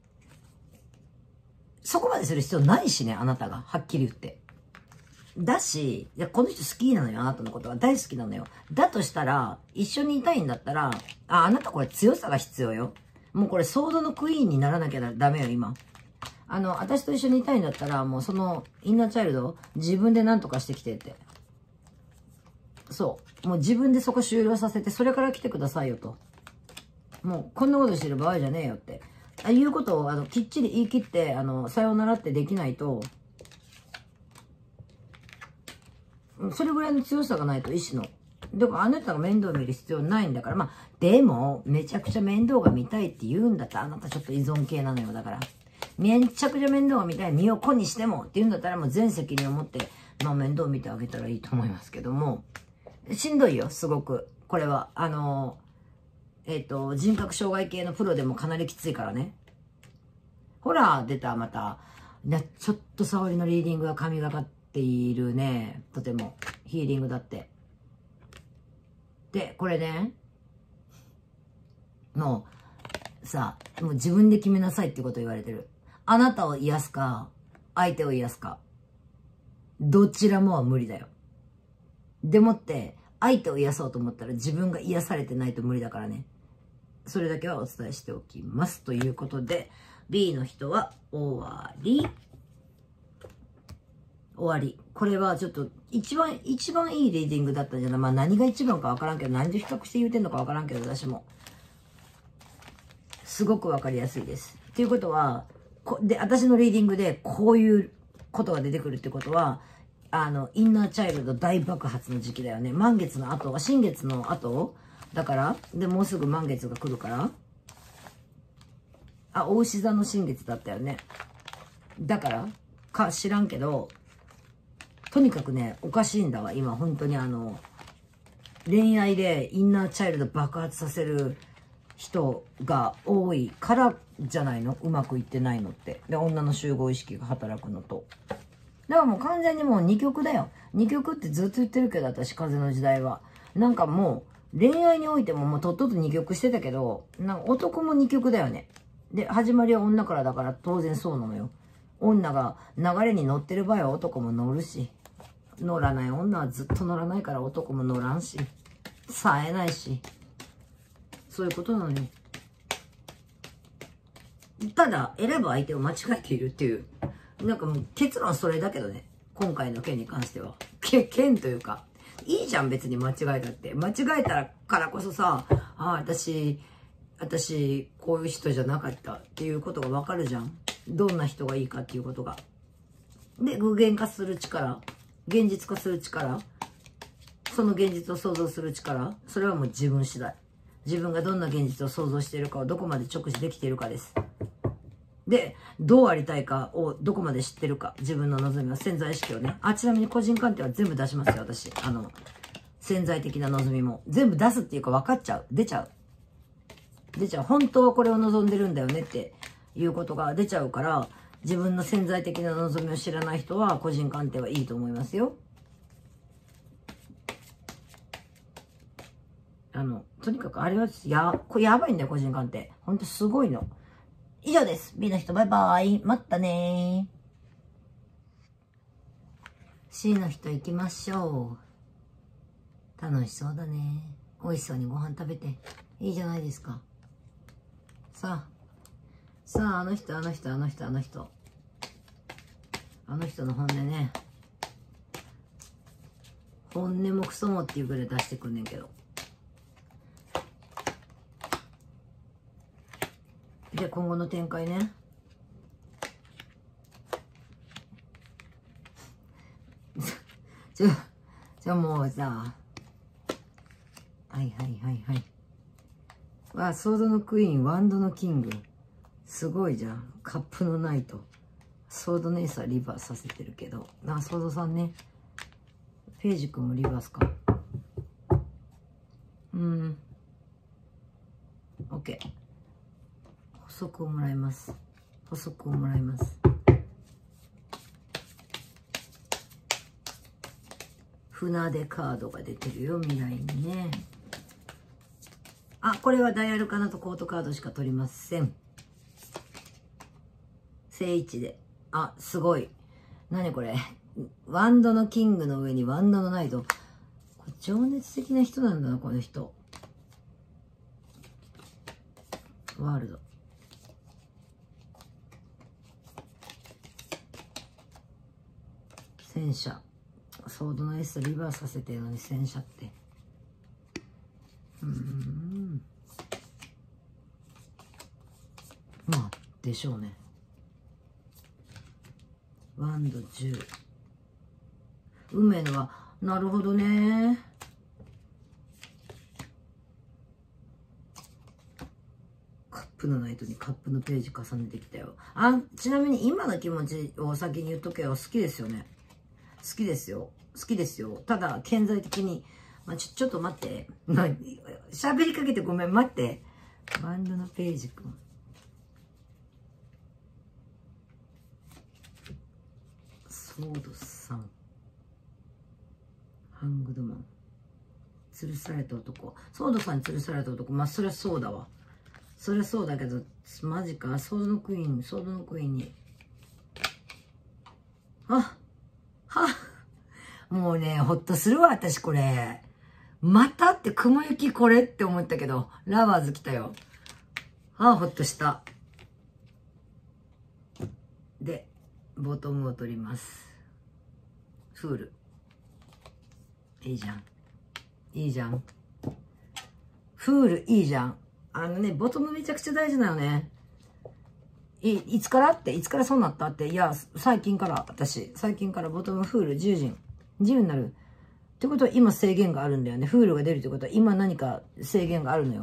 そこまでする必要ないしね、あなたが。はっきり言って。だし、いや、この人好きなのよ、あなたのことは。大好きなのよ。だとしたら、一緒にいたいんだったら、あなたこれ強さが必要よ。もうこれソードのクイーンにならなきゃダメよ、今。私と一緒にいたいんだったら、もうその、インナーチャイルドを自分で何とかしてきてって。そう。もう自分でそこ終了させて、それから来てくださいよと。もう、こんなことしてる場合じゃねえよって。いうことを、きっちり言い切って、さようならってできないと、それぐらいの強さがないと、意志の。だからあなたが面倒見る必要ないんだから。まあ、でも、めちゃくちゃ面倒が見たいって言うんだったら、あなたちょっと依存系なのよ。だから。めちゃくちゃ面倒が見たい。身を粉にしてもって言うんだったら、もう全責任を持って、まあ面倒見てあげたらいいと思いますけども。しんどいよ、すごく。これは。人格障害系のプロでもかなりきついからね。ほら、出た、また。ちょっと触りのリーディングが神がかっているね。とても。ヒーリングだって。で、これね。もう自分で決めなさいってこと言われてる。あなたを癒すか、相手を癒すか。どちらもは無理だよ。でもって、相手を癒そうと思ったら自分が癒されてないと無理だからね。それだけはお伝えしておきます。ということで、B の人は終わり。終わり。これはちょっと一番いいリーディングだったんじゃない。まあ何が一番かわからんけど、何で比較して言うてんのかわからんけど、私も。 すごくわかりやすいです。っていうことは、で、私のリーディングでこういうことが出てくるってことは、インナーチャイルド大爆発の時期だよね。満月の後は、新月の後だから、で、もうすぐ満月が来るから。あ、牡牛座の新月だったよね。だからか知らんけど、とにかくね、おかしいんだわ。今、本当に恋愛でインナーチャイルド爆発させる人が多いからじゃないの？うまくいってないのって。で、女の集合意識が働くのと。だからもう完全にもう二極だよ。二極ってずっと言ってるけど、私、風の時代は。なんかもう、恋愛においてももうとっとと二極してたけど、なんか男も二極だよね。で、始まりは女からだから当然そうなのよ。女が流れに乗ってる場合は男も乗るし、乗らない女はずっと乗らないから男も乗らんし、冴えないし、そういうことなのよ。ただ、選ぶ相手を間違えているっていう、なんかもう結論それだけどね。今回の件に関しては。件というか、いいじゃん別に間違えたって。間違えたからこそさ、私、こういう人じゃなかったっていうことがわかるじゃん。どんな人がいいかっていうことが。で、具現化する力、現実化する力、その現実を想像する力、それはもう自分次第。自分がどんな現実を想像しているかをどこまで直視できているかです。で、どうありたいかをどこまで知ってるか、自分の望みを、潜在意識をね。ちなみに個人鑑定は全部出しますよ、私。潜在的な望みも。全部出すっていうか分かっちゃう。出ちゃう。本当はこれを望んでるんだよねっていうことが出ちゃうから、自分の潜在的な望みを知らない人は個人鑑定はいいと思いますよ。とにかくあれはこれやばいんだよ、個人鑑定。ほんとすごいの。以上です。B の人バイバイ。またねー。C の人行きましょう。楽しそうだね。美味しそうにご飯食べて。いいじゃないですか。さあ、あの人の本音ね。本音もクソもっていうぐらい出してくんねんけど。で、今後の展開ね。もうさ。はい。わ、ソードのクイーン、ワンドのキング。すごいじゃん。カップのナイト。ソードのエースはリバースさせてるけど。ソードさんね。ページ君もリバースか。OK。補足をもらいます。船出カードが出てるよ、未来にね。これはダイアルカナとコートカードしか取りません。正位置で。すごい。何これ。ワンドのキングの上にワンドのナイト。これ情熱的な人なんだな、この人。ワールド。戦車。ソードのエースリバースさせてるのに戦車って。まあ、でしょうね。ワンド10。運命のは、なるほどね。カップのナイトにカップのページ重ねてきたよ。ちなみに今の気持ちを先に言っとけよ。好きですよね。好きですよ。ただ、顕在的に、ちょっと待って。喋りかけてごめん、待って。ワンドのページくん。ソードさん。ハングドマン。吊るされた男。ソードさんに吊るされた男。そりゃそうだわ。そりゃそうだけど、マジか。ソードのクイーンに。もうね、ほっとするわ、私これ。またって雲行きこれって思ったけど、ラバーズ来たよ。ほっとした。で、ボトムを取ります。フール。いいじゃん。フールいいじゃん。 ボトムめちゃくちゃ大事だよね。いつからそうなったって、いや、最近からボトムフール自由になる。ってことは今制限があるんだよね。フールが出るってことは今何か制限があるのよ。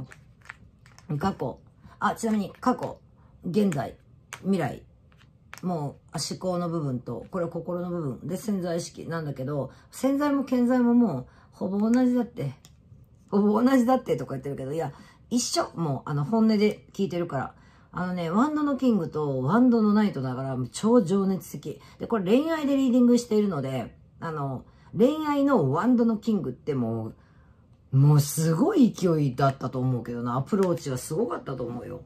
ちなみに過去、現在、未来、もう思考の部分と、これは心の部分で潜在意識なんだけど、潜在も健在ももうほぼ同じだって。とか言ってるけど、いや、一緒。もう本音で聞いてるから。ワンドのキングとワンドのナイトだから超情熱的。で、これ恋愛でリーディングしているので、恋愛のワンドのキングってもうすごい勢いだったと思うけどな。アプローチがすごかったと思うよ。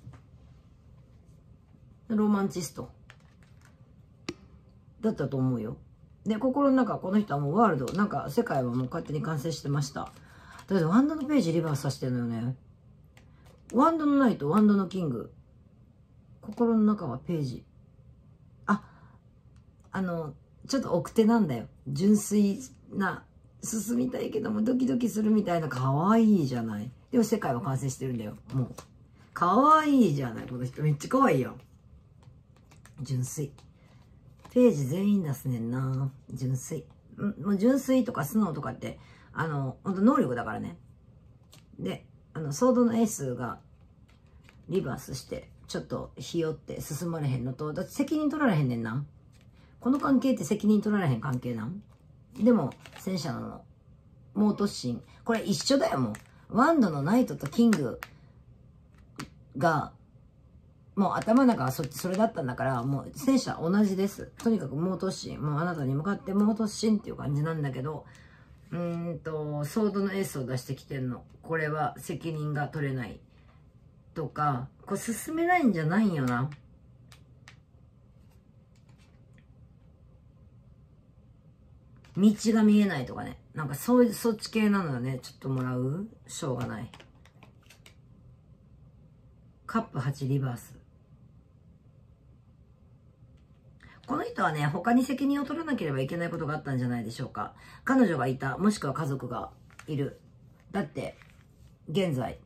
ロマンチストだったと思うよ。で、心の中、この人はもうワールド、なんか世界はもう勝手に完成してました。だけどワンドのページリバースさせてるのよね。ワンドのナイト、ワンドのキング。心の中はページ。ちょっと奥手なんだよ。純粋な、進みたいけどもドキドキするみたいな可愛いじゃない。でも世界は完成してるんだよ。もう。可愛いじゃない。この人めっちゃ可愛いやん。純粋。ページ全員出すねんな。純粋。もう純粋とか素直とかって、ほんと能力だからね。で、ソードのエースがリバースして、ちょっとひよって進まれへんのと、だって責任取られへんねんな。この関係って責任取られへん関係なん？でも、戦車なの。猛突進。これ一緒だよ、もう。ワンドのナイトとキングが、もう頭の中はそれだったんだから、もう戦車同じです。とにかく猛突進。もうあなたに向かって猛突進っていう感じなんだけど、ソードのエースを出してきてんの。これは責任が取れない。とか、これ進めないんじゃないんよな。道が見えないとかね。なんかそっち系なのよね。ちょっともらう？しょうがない。カップ8リバース。この人はね、他に責任を取らなければいけないことがあったんじゃないでしょうか。彼女がいた、もしくは家族がいる。だって、現在、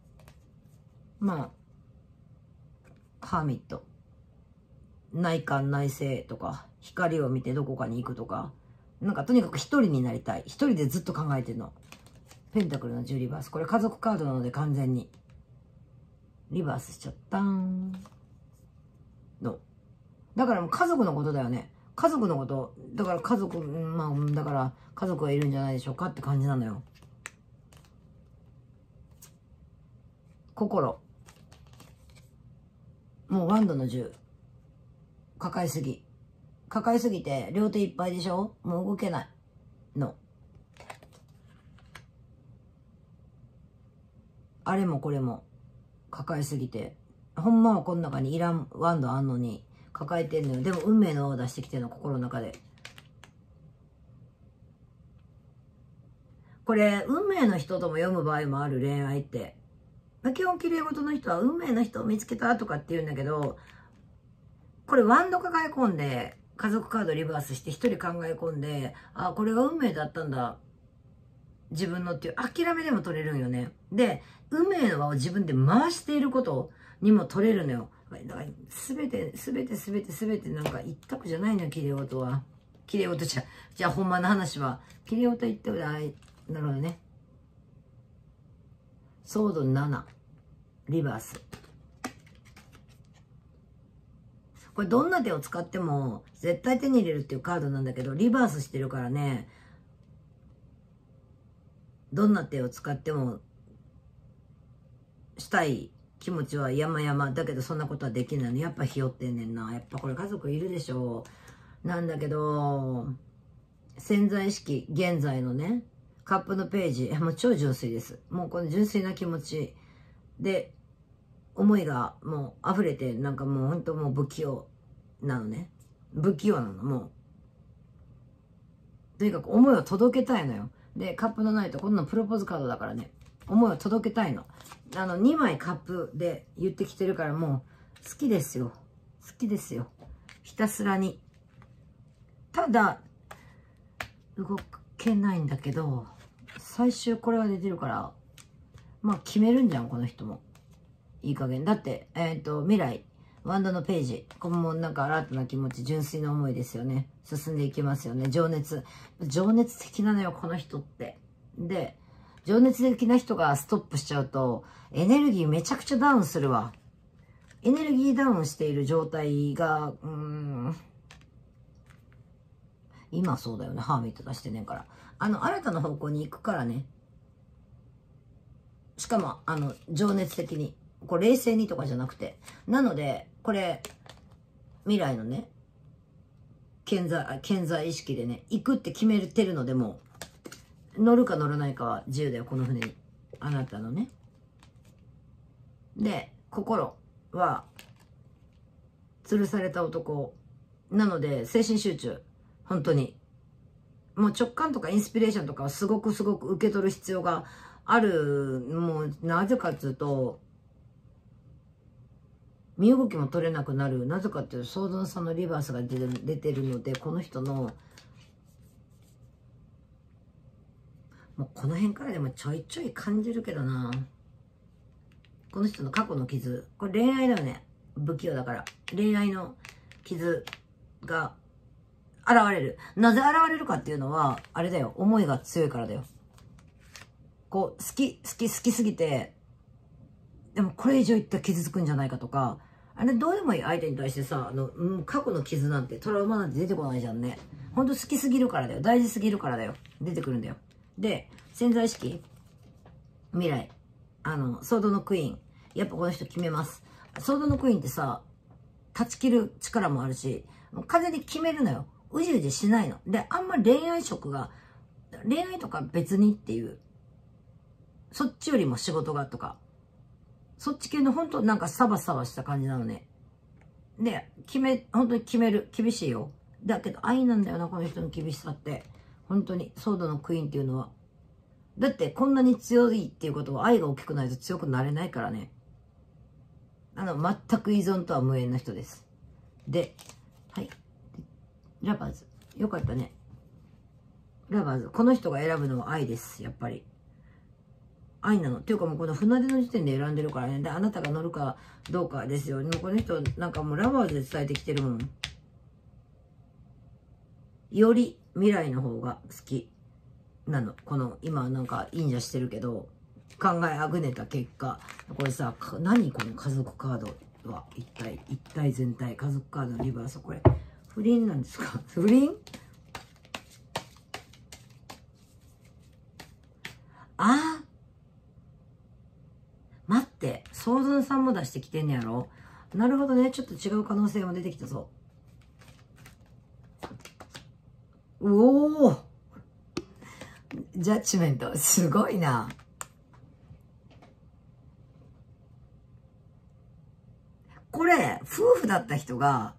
ハーミット。内観内省とか、光を見てどこかに行くとか、なんかとにかく一人になりたい。一人でずっと考えてるの。ペンタクルの10リバース。これ家族カードなので完全に。リバースしちゃったーん。の。だからもう家族のことだよね。家族のこと。だから家族、だから家族がいるんじゃないでしょうかって感じなのよ。心。もうワンドの10。抱えすぎて両手いっぱいでしょ。もう動けないの。あれもこれも抱えすぎて、ほんまはこの中にいらんワンドあんのに抱えてんのよ。でも運命の輪を出してきてんの、心の中で。これ運命の人とも読む場合もある、恋愛って。基本綺麗事の人は運命の人を見つけたとかって言うんだけど、これワンド抱え込んで、家族カードリバースして一人考え込んで、これが運命だったんだ。自分のっていう諦めでも取れるんよね。で、運命の輪を自分で回していることにも取れるのよ。だから、すべてなんか一択じゃないのよ、綺麗事は。綺麗事じゃあほんまの話は。綺麗事言ってなるほどね。ソード7。リバース。これどんな手を使っても絶対手に入れるっていうカードなんだけど、リバースしてるからね、どんな手を使ってもしたい気持ちは山々だけど、そんなことはできないの。やっぱひよってんねんな。やっぱこれ家族いるでしょう。なんだけど、潜在意識、現在のね、カップのページ、もう超純粋です。もうこの純粋な気持ちで、思いがもう溢れて、なんかもう本当もう不器用なのね。不器用なの、もう。とにかく思いを届けたいのよ。で、カップのナイト、こんなのプロポーズカードだからね。思いを届けたいの。2枚カップで言ってきてるからもう、好きですよ。好きですよ。ひたすらに。ただ、動けないんだけど、最終これが出てるから、 まあ決めるんじゃん、この人も。いい加減。だって、未来、ワンダのページ。これもなんか新たな気持ち、純粋な思いですよね。進んでいきますよね。情熱。情熱的なのよ、この人って。で、情熱的な人がストップしちゃうと、エネルギーめちゃくちゃダウンするわ。エネルギーダウンしている状態が、今そうだよね。ハーミット出してねんから。新たな方向に行くからね。しかも、情熱的に。これ冷静にとかじゃなくて。なので、これ、未来のね、健在意識でね、行くって決めてるのでも、乗るか乗らないかは自由だよ、この船に。あなたのね。で、心は、吊るされた男。なので、精神集中。本当に。もう直感とかインスピレーションとかはすごく受け取る必要がある。もう、なぜかっていうと、身動きも取れなくなる。なぜかっていうと、ソードの差のリバースが出てるので、この人の、もうこの辺からでもちょいちょい感じるけどな。この人の過去の傷。これ恋愛だよね。不器用だから。恋愛の傷が現れる。なぜ現れるかっていうのは、あれだよ。思いが強いからだよ。こう、好きすぎて、でもこれ以上言ったら傷つくんじゃないかとか、あれどうでもいい相手に対してさ、過去の傷なんて、トラウマなんて出てこないじゃんね。ほんと好きすぎるからだよ。大事すぎるからだよ。出てくるんだよ。で、潜在意識、未来、ソードのクイーン。やっぱこの人決めます。ソードのクイーンってさ、断ち切る力もあるし、完全に決めるのよ。うじうじしないの。で、あんま恋愛色が、恋愛とか別にっていう、そっちよりも仕事がとか、そっち系の本当なんかサバサバした感じなのね。で、本当に決める。厳しいよ。だけど愛なんだよな、この人の厳しさって。本当に、ソードのクイーンっていうのは。だってこんなに強いっていうことは愛が大きくないと強くなれないからね。全く依存とは無縁な人です。で、はい。ラバーズ。よかったね。ラバーズ。この人が選ぶのは愛です。やっぱり。愛なの。っていうかもうこの船出の時点で選んでるからね。で、あなたが乗るかどうかですよ。もうこの人なんかもうラバーズで伝えてきてるもん。より未来の方が好きなの。この、今なんか忍者してるけど、考えあぐねた結果、これさ、何この家族カードは一体全体、家族カードのリバース、これ、不倫なんですか？不倫？ああ、待って、ソードンさんも出してきてんねやろ？なるほどね、ちょっと違う可能性も出てきたぞ。うおー、ジャッジメント、すごいな。これ、夫婦だった人が、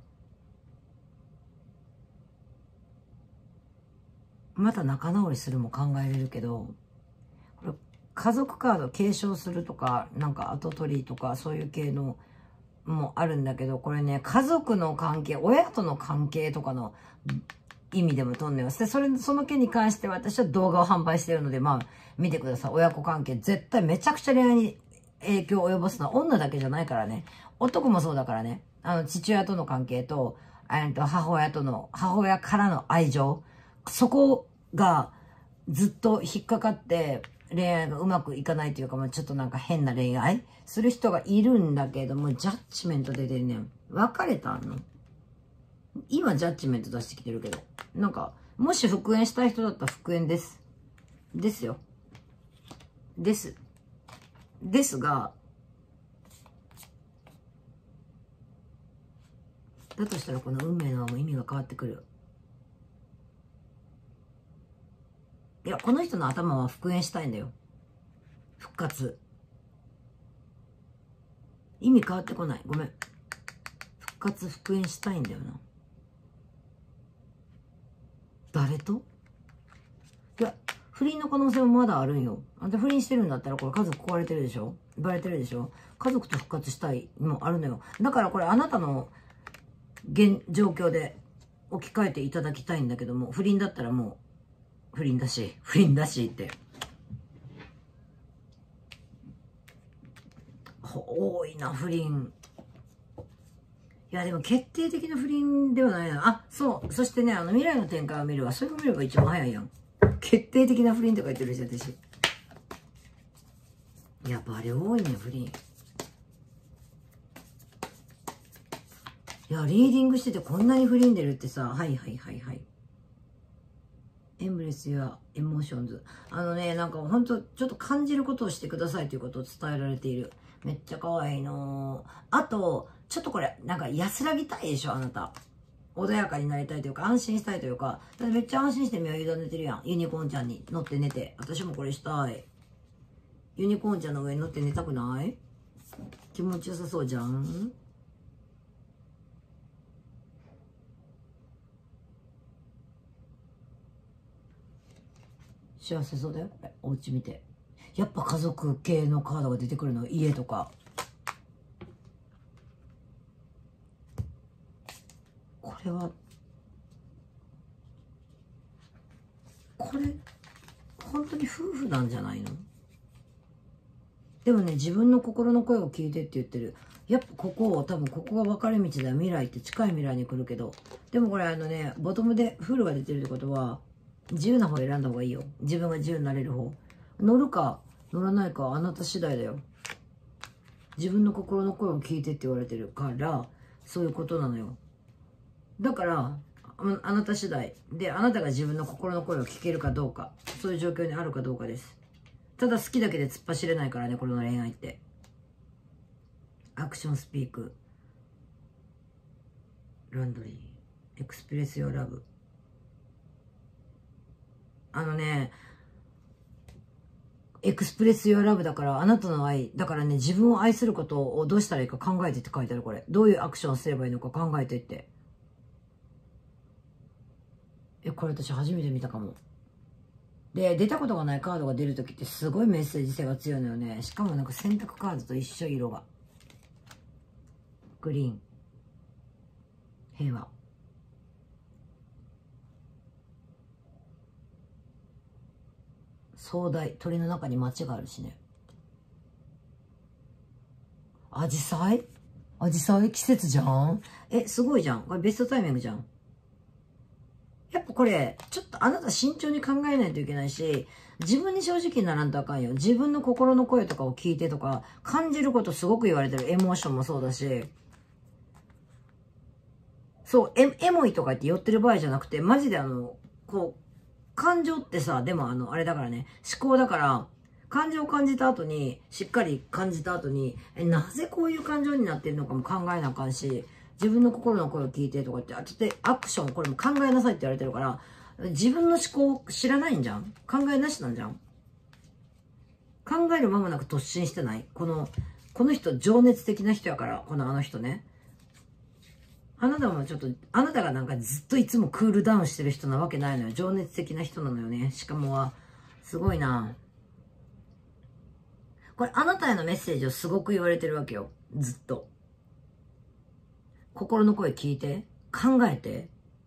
また仲直りするも考えれるけど、これ家族カード継承するとか、なんか後取りとか、そういう系のもあるんだけど、これね、家族の関係、親との関係とかの意味でもとんねん。その件に関して私は動画を販売してるので、まあ、見てください。親子関係、絶対めちゃくちゃ恋愛に影響を及ぼすのは女だけじゃないからね。男もそうだからね。父親との関係と、母親からの愛情。そこがずっと引っかかって恋愛がうまくいかないというか、まあ、ちょっとなんか変な恋愛する人がいるんだけども、ジャッジメント出てるねん。別れたの？今ジャッジメント出してきてるけど。なんか、もし復縁したい人だったら復縁です。ですよ。です。ですが、だとしたらこの運命のまま意味が変わってくる。いや、この人の頭は復縁したいんだよ。復活。意味変わってこない。ごめん。復縁したいんだよな。誰と？いや、不倫の可能性もまだあるんよ。あんた不倫してるんだったらこれ家族壊れてるでしょ？バレてるでしょ？家族と復活したいのもあるのよ。だからこれあなたの状況で置き換えていただきたいんだけども、不倫だったらもう、不倫だしって。 多いな、不倫。いや、でも決定的な不倫ではないな。あ、そう。そしてね、未来の展開を見るわ。それを見れば一番早いやん。決定的な不倫とか言ってるし、私。やっぱあれ多いね、不倫。いや、リーディングしててこんなに不倫出るってさ、はいはいはいはい。エンブレスやエモーションズ。なんかほんと、ちょっと感じることをしてくださいということを伝えられている。めっちゃ可愛いの。あと、ちょっとこれ、なんか安らぎたいでしょ、あなた。穏やかになりたいというか、安心したいというか、だってめっちゃ安心して身を委ねてるやん。ユニコーンちゃんに乗って寝て。私もこれしたい。ユニコーンちゃんの上に乗って寝たくない？気持ちよさそうじゃん。幸せそうだよ。お家見て。やっぱ家族系のカードが出てくるの。家とか。これは、これ、本当に夫婦なんじゃないの？でもね、自分の心の声を聞いてって言ってる。やっぱ多分ここが分かれ道だよ。未来って近い未来に来るけど。でもこれボトムでフルが出てるってことは、自由な方選んだ方がいいよ。自分が自由になれる方。乗るか乗らないかはあなた次第だよ。自分の心の声を聞いてって言われてるから、そういうことなのよ。だから、あなた次第で、あなたが自分の心の声を聞けるかどうか、そういう状況にあるかどうかです。ただ好きだけで突っ走れないからね、この恋愛って。アクションスピーク。ランドリー。エクスプレスヨーラブ。エクスプレスヨーラブだから、あなたの愛。だからね、自分を愛することをどうしたらいいか考えてって書いてある、これ。どういうアクションをすればいいのか考えてって。これ私初めて見たかも。で、出たことがないカードが出るときってすごいメッセージ性が強いのよね。しかもなんか選択カードと一緒、色が。グリーン。平和。壮大。鳥の中に街があるしね。アジサイ？アジサイ季節じゃん？すごいじゃん。これベストタイミングじゃん。やっぱこれ、ちょっとあなた慎重に考えないといけないし、自分に正直にならんとあかんよ。自分の心の声とかを聞いてとか、感じることすごく言われてる。エモーションもそうだし。そう、エモいとか言って寄ってる場合じゃなくて、マジで感情ってさ、でもあれだからね、思考だから、感情を感じた後に、しっかり感じた後に、なぜこういう感情になってるのかも考えなあかんし、自分の心の声を聞いてとか言って、アクション、これも考えなさいって言われてるから、自分の思考知らないんじゃん？考えなしなんじゃん？考える間もなく突進してない？この人、情熱的な人やから、あの人ね。あなたもちょっと、あなたがなんかずっといつもクールダウンしてる人なわけないのよ。情熱的な人なのよね。しかもすごいな。これあなたへのメッセージをすごく言われてるわけよ。ずっと。心の声聞いて。考えて。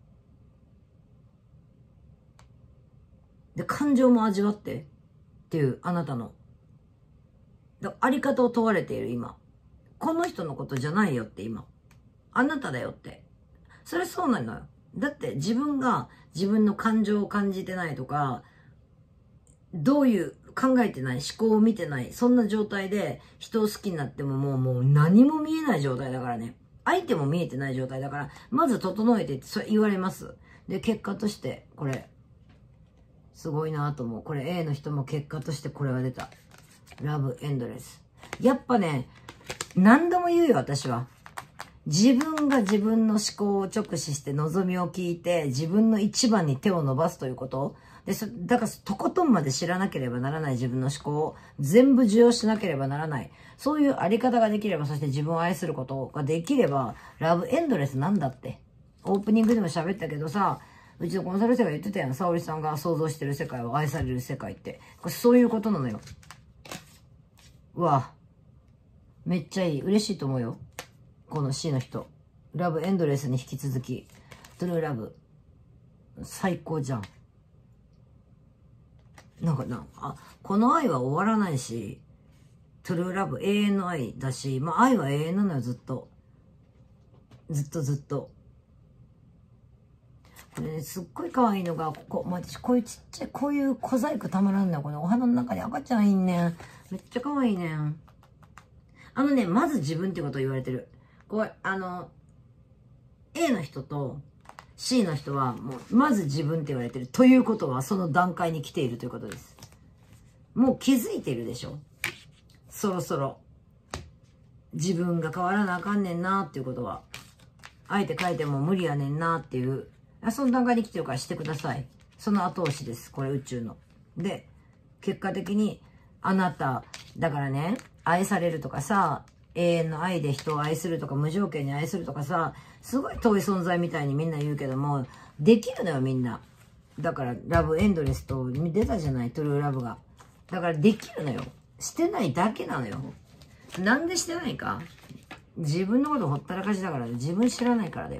で、感情も味わって。っていう、あなたの。あり方を問われている今。この人のことじゃないよって今。あなただよって。それそうなのよ。だって自分が自分の感情を感じてないとか、どういう考えてない、思考を見てない、そんな状態で人を好きになってももう何も見えない状態だからね。相手も見えてない状態だから、まず整えてってそれ言われます。で、結果として、これ、すごいなと思う。これ A の人も結果としてこれが出た。ラブエンドレス。やっぱね、何度も言うよ、私は。自分が自分の思考を直視して望みを聞いて自分の一番に手を伸ばすということ。で、だからとことんまで知らなければならない自分の思考を全部受容しなければならない。そういうあり方ができれば、そして自分を愛することができれば、ラブエンドレスなんだって。オープニングでも喋ったけどさ、うちのコンサル生が言ってたやん。沙織さんが想像してる世界は愛される世界って。これそういうことなのよ。うわ。めっちゃいい。嬉しいと思うよ。この C の人。ラブエンドレスに引き続き。トゥルーラブ。最高じゃん。この愛は終わらないし、 トゥルーラブ、永遠の愛だし、まあ愛は永遠なのよ、ずっと。ずっとずっと。これね、すっごい可愛いのが、ここ、私こういうちっちゃい、こういう小細工たまらんのよ。このお花の中に赤ちゃんいんねん。めっちゃ可愛いねん。まず自分ってことを言われてる。こう、A の人と C の人は、もう、まず自分って言われてる。ということは、その段階に来ているということです。もう気づいてるでしょ？そろそろ。自分が変わらなあかんねんなっていうことは。あえて変えても無理やねんなっていう。その段階に来てるからしてください。その後押しです。これ宇宙の。で、結果的に、あなた、だからね、愛されるとかさ、永遠の愛で人を愛するとか、無条件に愛するとかさ、すごい遠い存在みたいにみんな言うけども、できるのよみんな。だから、ラブエンドレスと出たじゃない、トゥルーラブが。だからできるのよ。してないだけなのよ。なんでしてないか？自分のことほったらかしだから、自分知らないからだよ。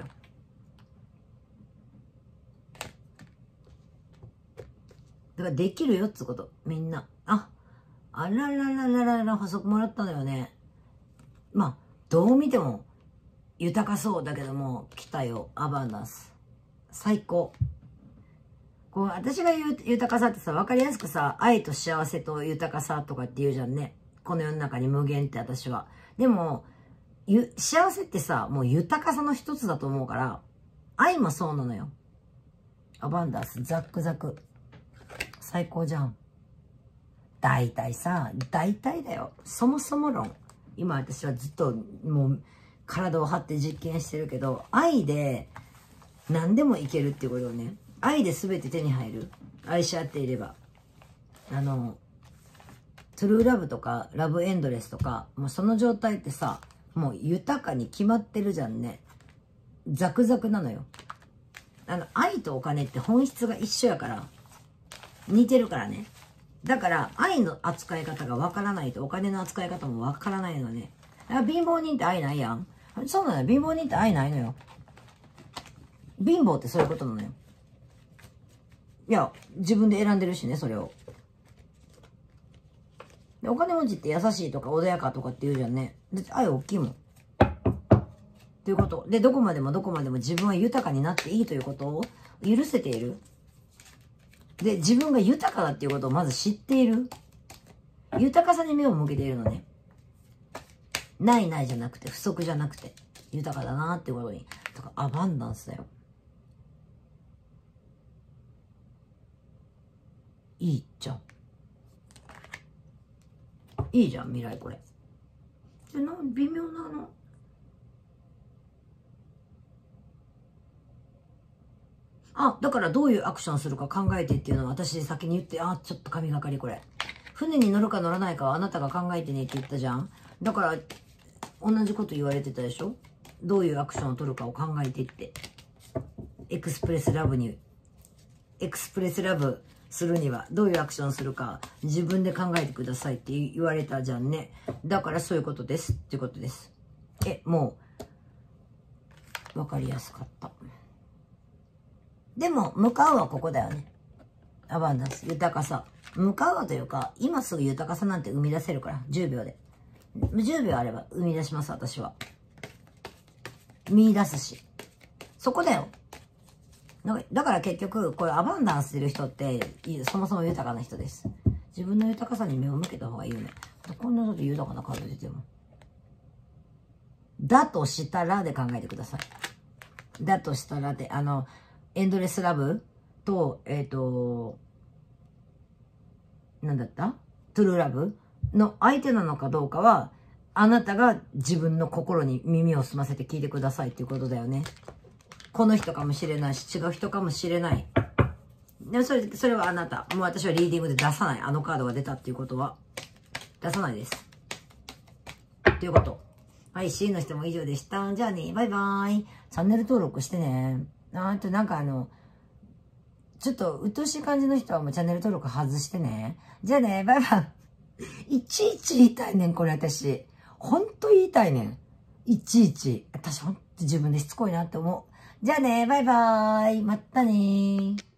だからできるよってこと。みんな。あらららららら、補足もらったのよね。まあ、どう見ても豊かそうだけども、来たよ、アバンダンス。最高。こう、私が言う豊かさってさ、わかりやすくさ、愛と幸せと豊かさとかって言うじゃんね。この世の中に無限って私は。でも、幸せってさ、もう豊かさの一つだと思うから、愛もそうなのよ。アバンダンス、ザックザク。最高じゃん。大体さ、大体だよ。そもそも論。今私はずっともう体を張って実験してるけど、愛で何でもいけるっていうことをね、愛で全て手に入る。愛し合っていれば。トゥルーラブとか、ラブエンドレスとか、もうその状態ってさ、もう豊かに決まってるじゃんね。ザクザクなのよ。愛とお金って本質が一緒やから、似てるからね。だから、愛の扱い方がわからないと、お金の扱い方もわからないのね。貧乏人って愛ないやん。そうなのよ。貧乏人って愛ないのよ。貧乏ってそういうことなのよ。いや、自分で選んでるしね、それを。でお金持ちって優しいとか穏やかとかって言うじゃんね。だって愛大きいもん。ということ。で、どこまでも自分は豊かになっていいということを許せている。で、自分が豊かだっていうことをまず知っている。豊かさに目を向けているのね。ないないじゃなくて、不足じゃなくて、豊かだなっていうことに。だからアバンダンスだよ。いいじゃん。いいじゃん、未来これ。微妙なの。だからどういうアクションするか考えてっていうのを私先に言って、ちょっと神がかりこれ。船に乗るか乗らないかはあなたが考えてねって言ったじゃん。だから、同じこと言われてたでしょ？どういうアクションを取るかを考えてって。エクスプレスラブするにはどういうアクションするか自分で考えてくださいって言われたじゃんね。だからそういうことですってことです。もう、わかりやすかった。でも、向かうはここだよね。アバンダンス、豊かさ。向かうはというか、今すぐ豊かさなんて生み出せるから、10秒で。10秒あれば生み出します、私は。見出すし。そこだよ。だから結局、これアバンダンスしてる人って、そもそも豊かな人です。自分の豊かさに目を向けた方がいいよね。こんなこと豊かなカード出ても。だとしたらで考えてください。だとしたらで、エンドレスラブと、なんだったトゥルーラブの相手なのかどうかは、あなたが自分の心に耳を澄ませて聞いてくださいっていうことだよね。この人かもしれないし、違う人かもしれない。でもそれはあなた。もう私はリーディングで出さない。あのカードが出たっていうことは。出さないです。ということ。はい、C の人も以上でした。じゃあね、バイバイ。チャンネル登録してね。なんかちょっと鬱陶しい感じの人はもうチャンネル登録外してね。じゃあね、バイバイ。いちいち言いたいねん、これ私。ほんと言いたいねん。いちいち。私ほんと自分でしつこいなって思う。じゃあね、バイバーイ。またねー。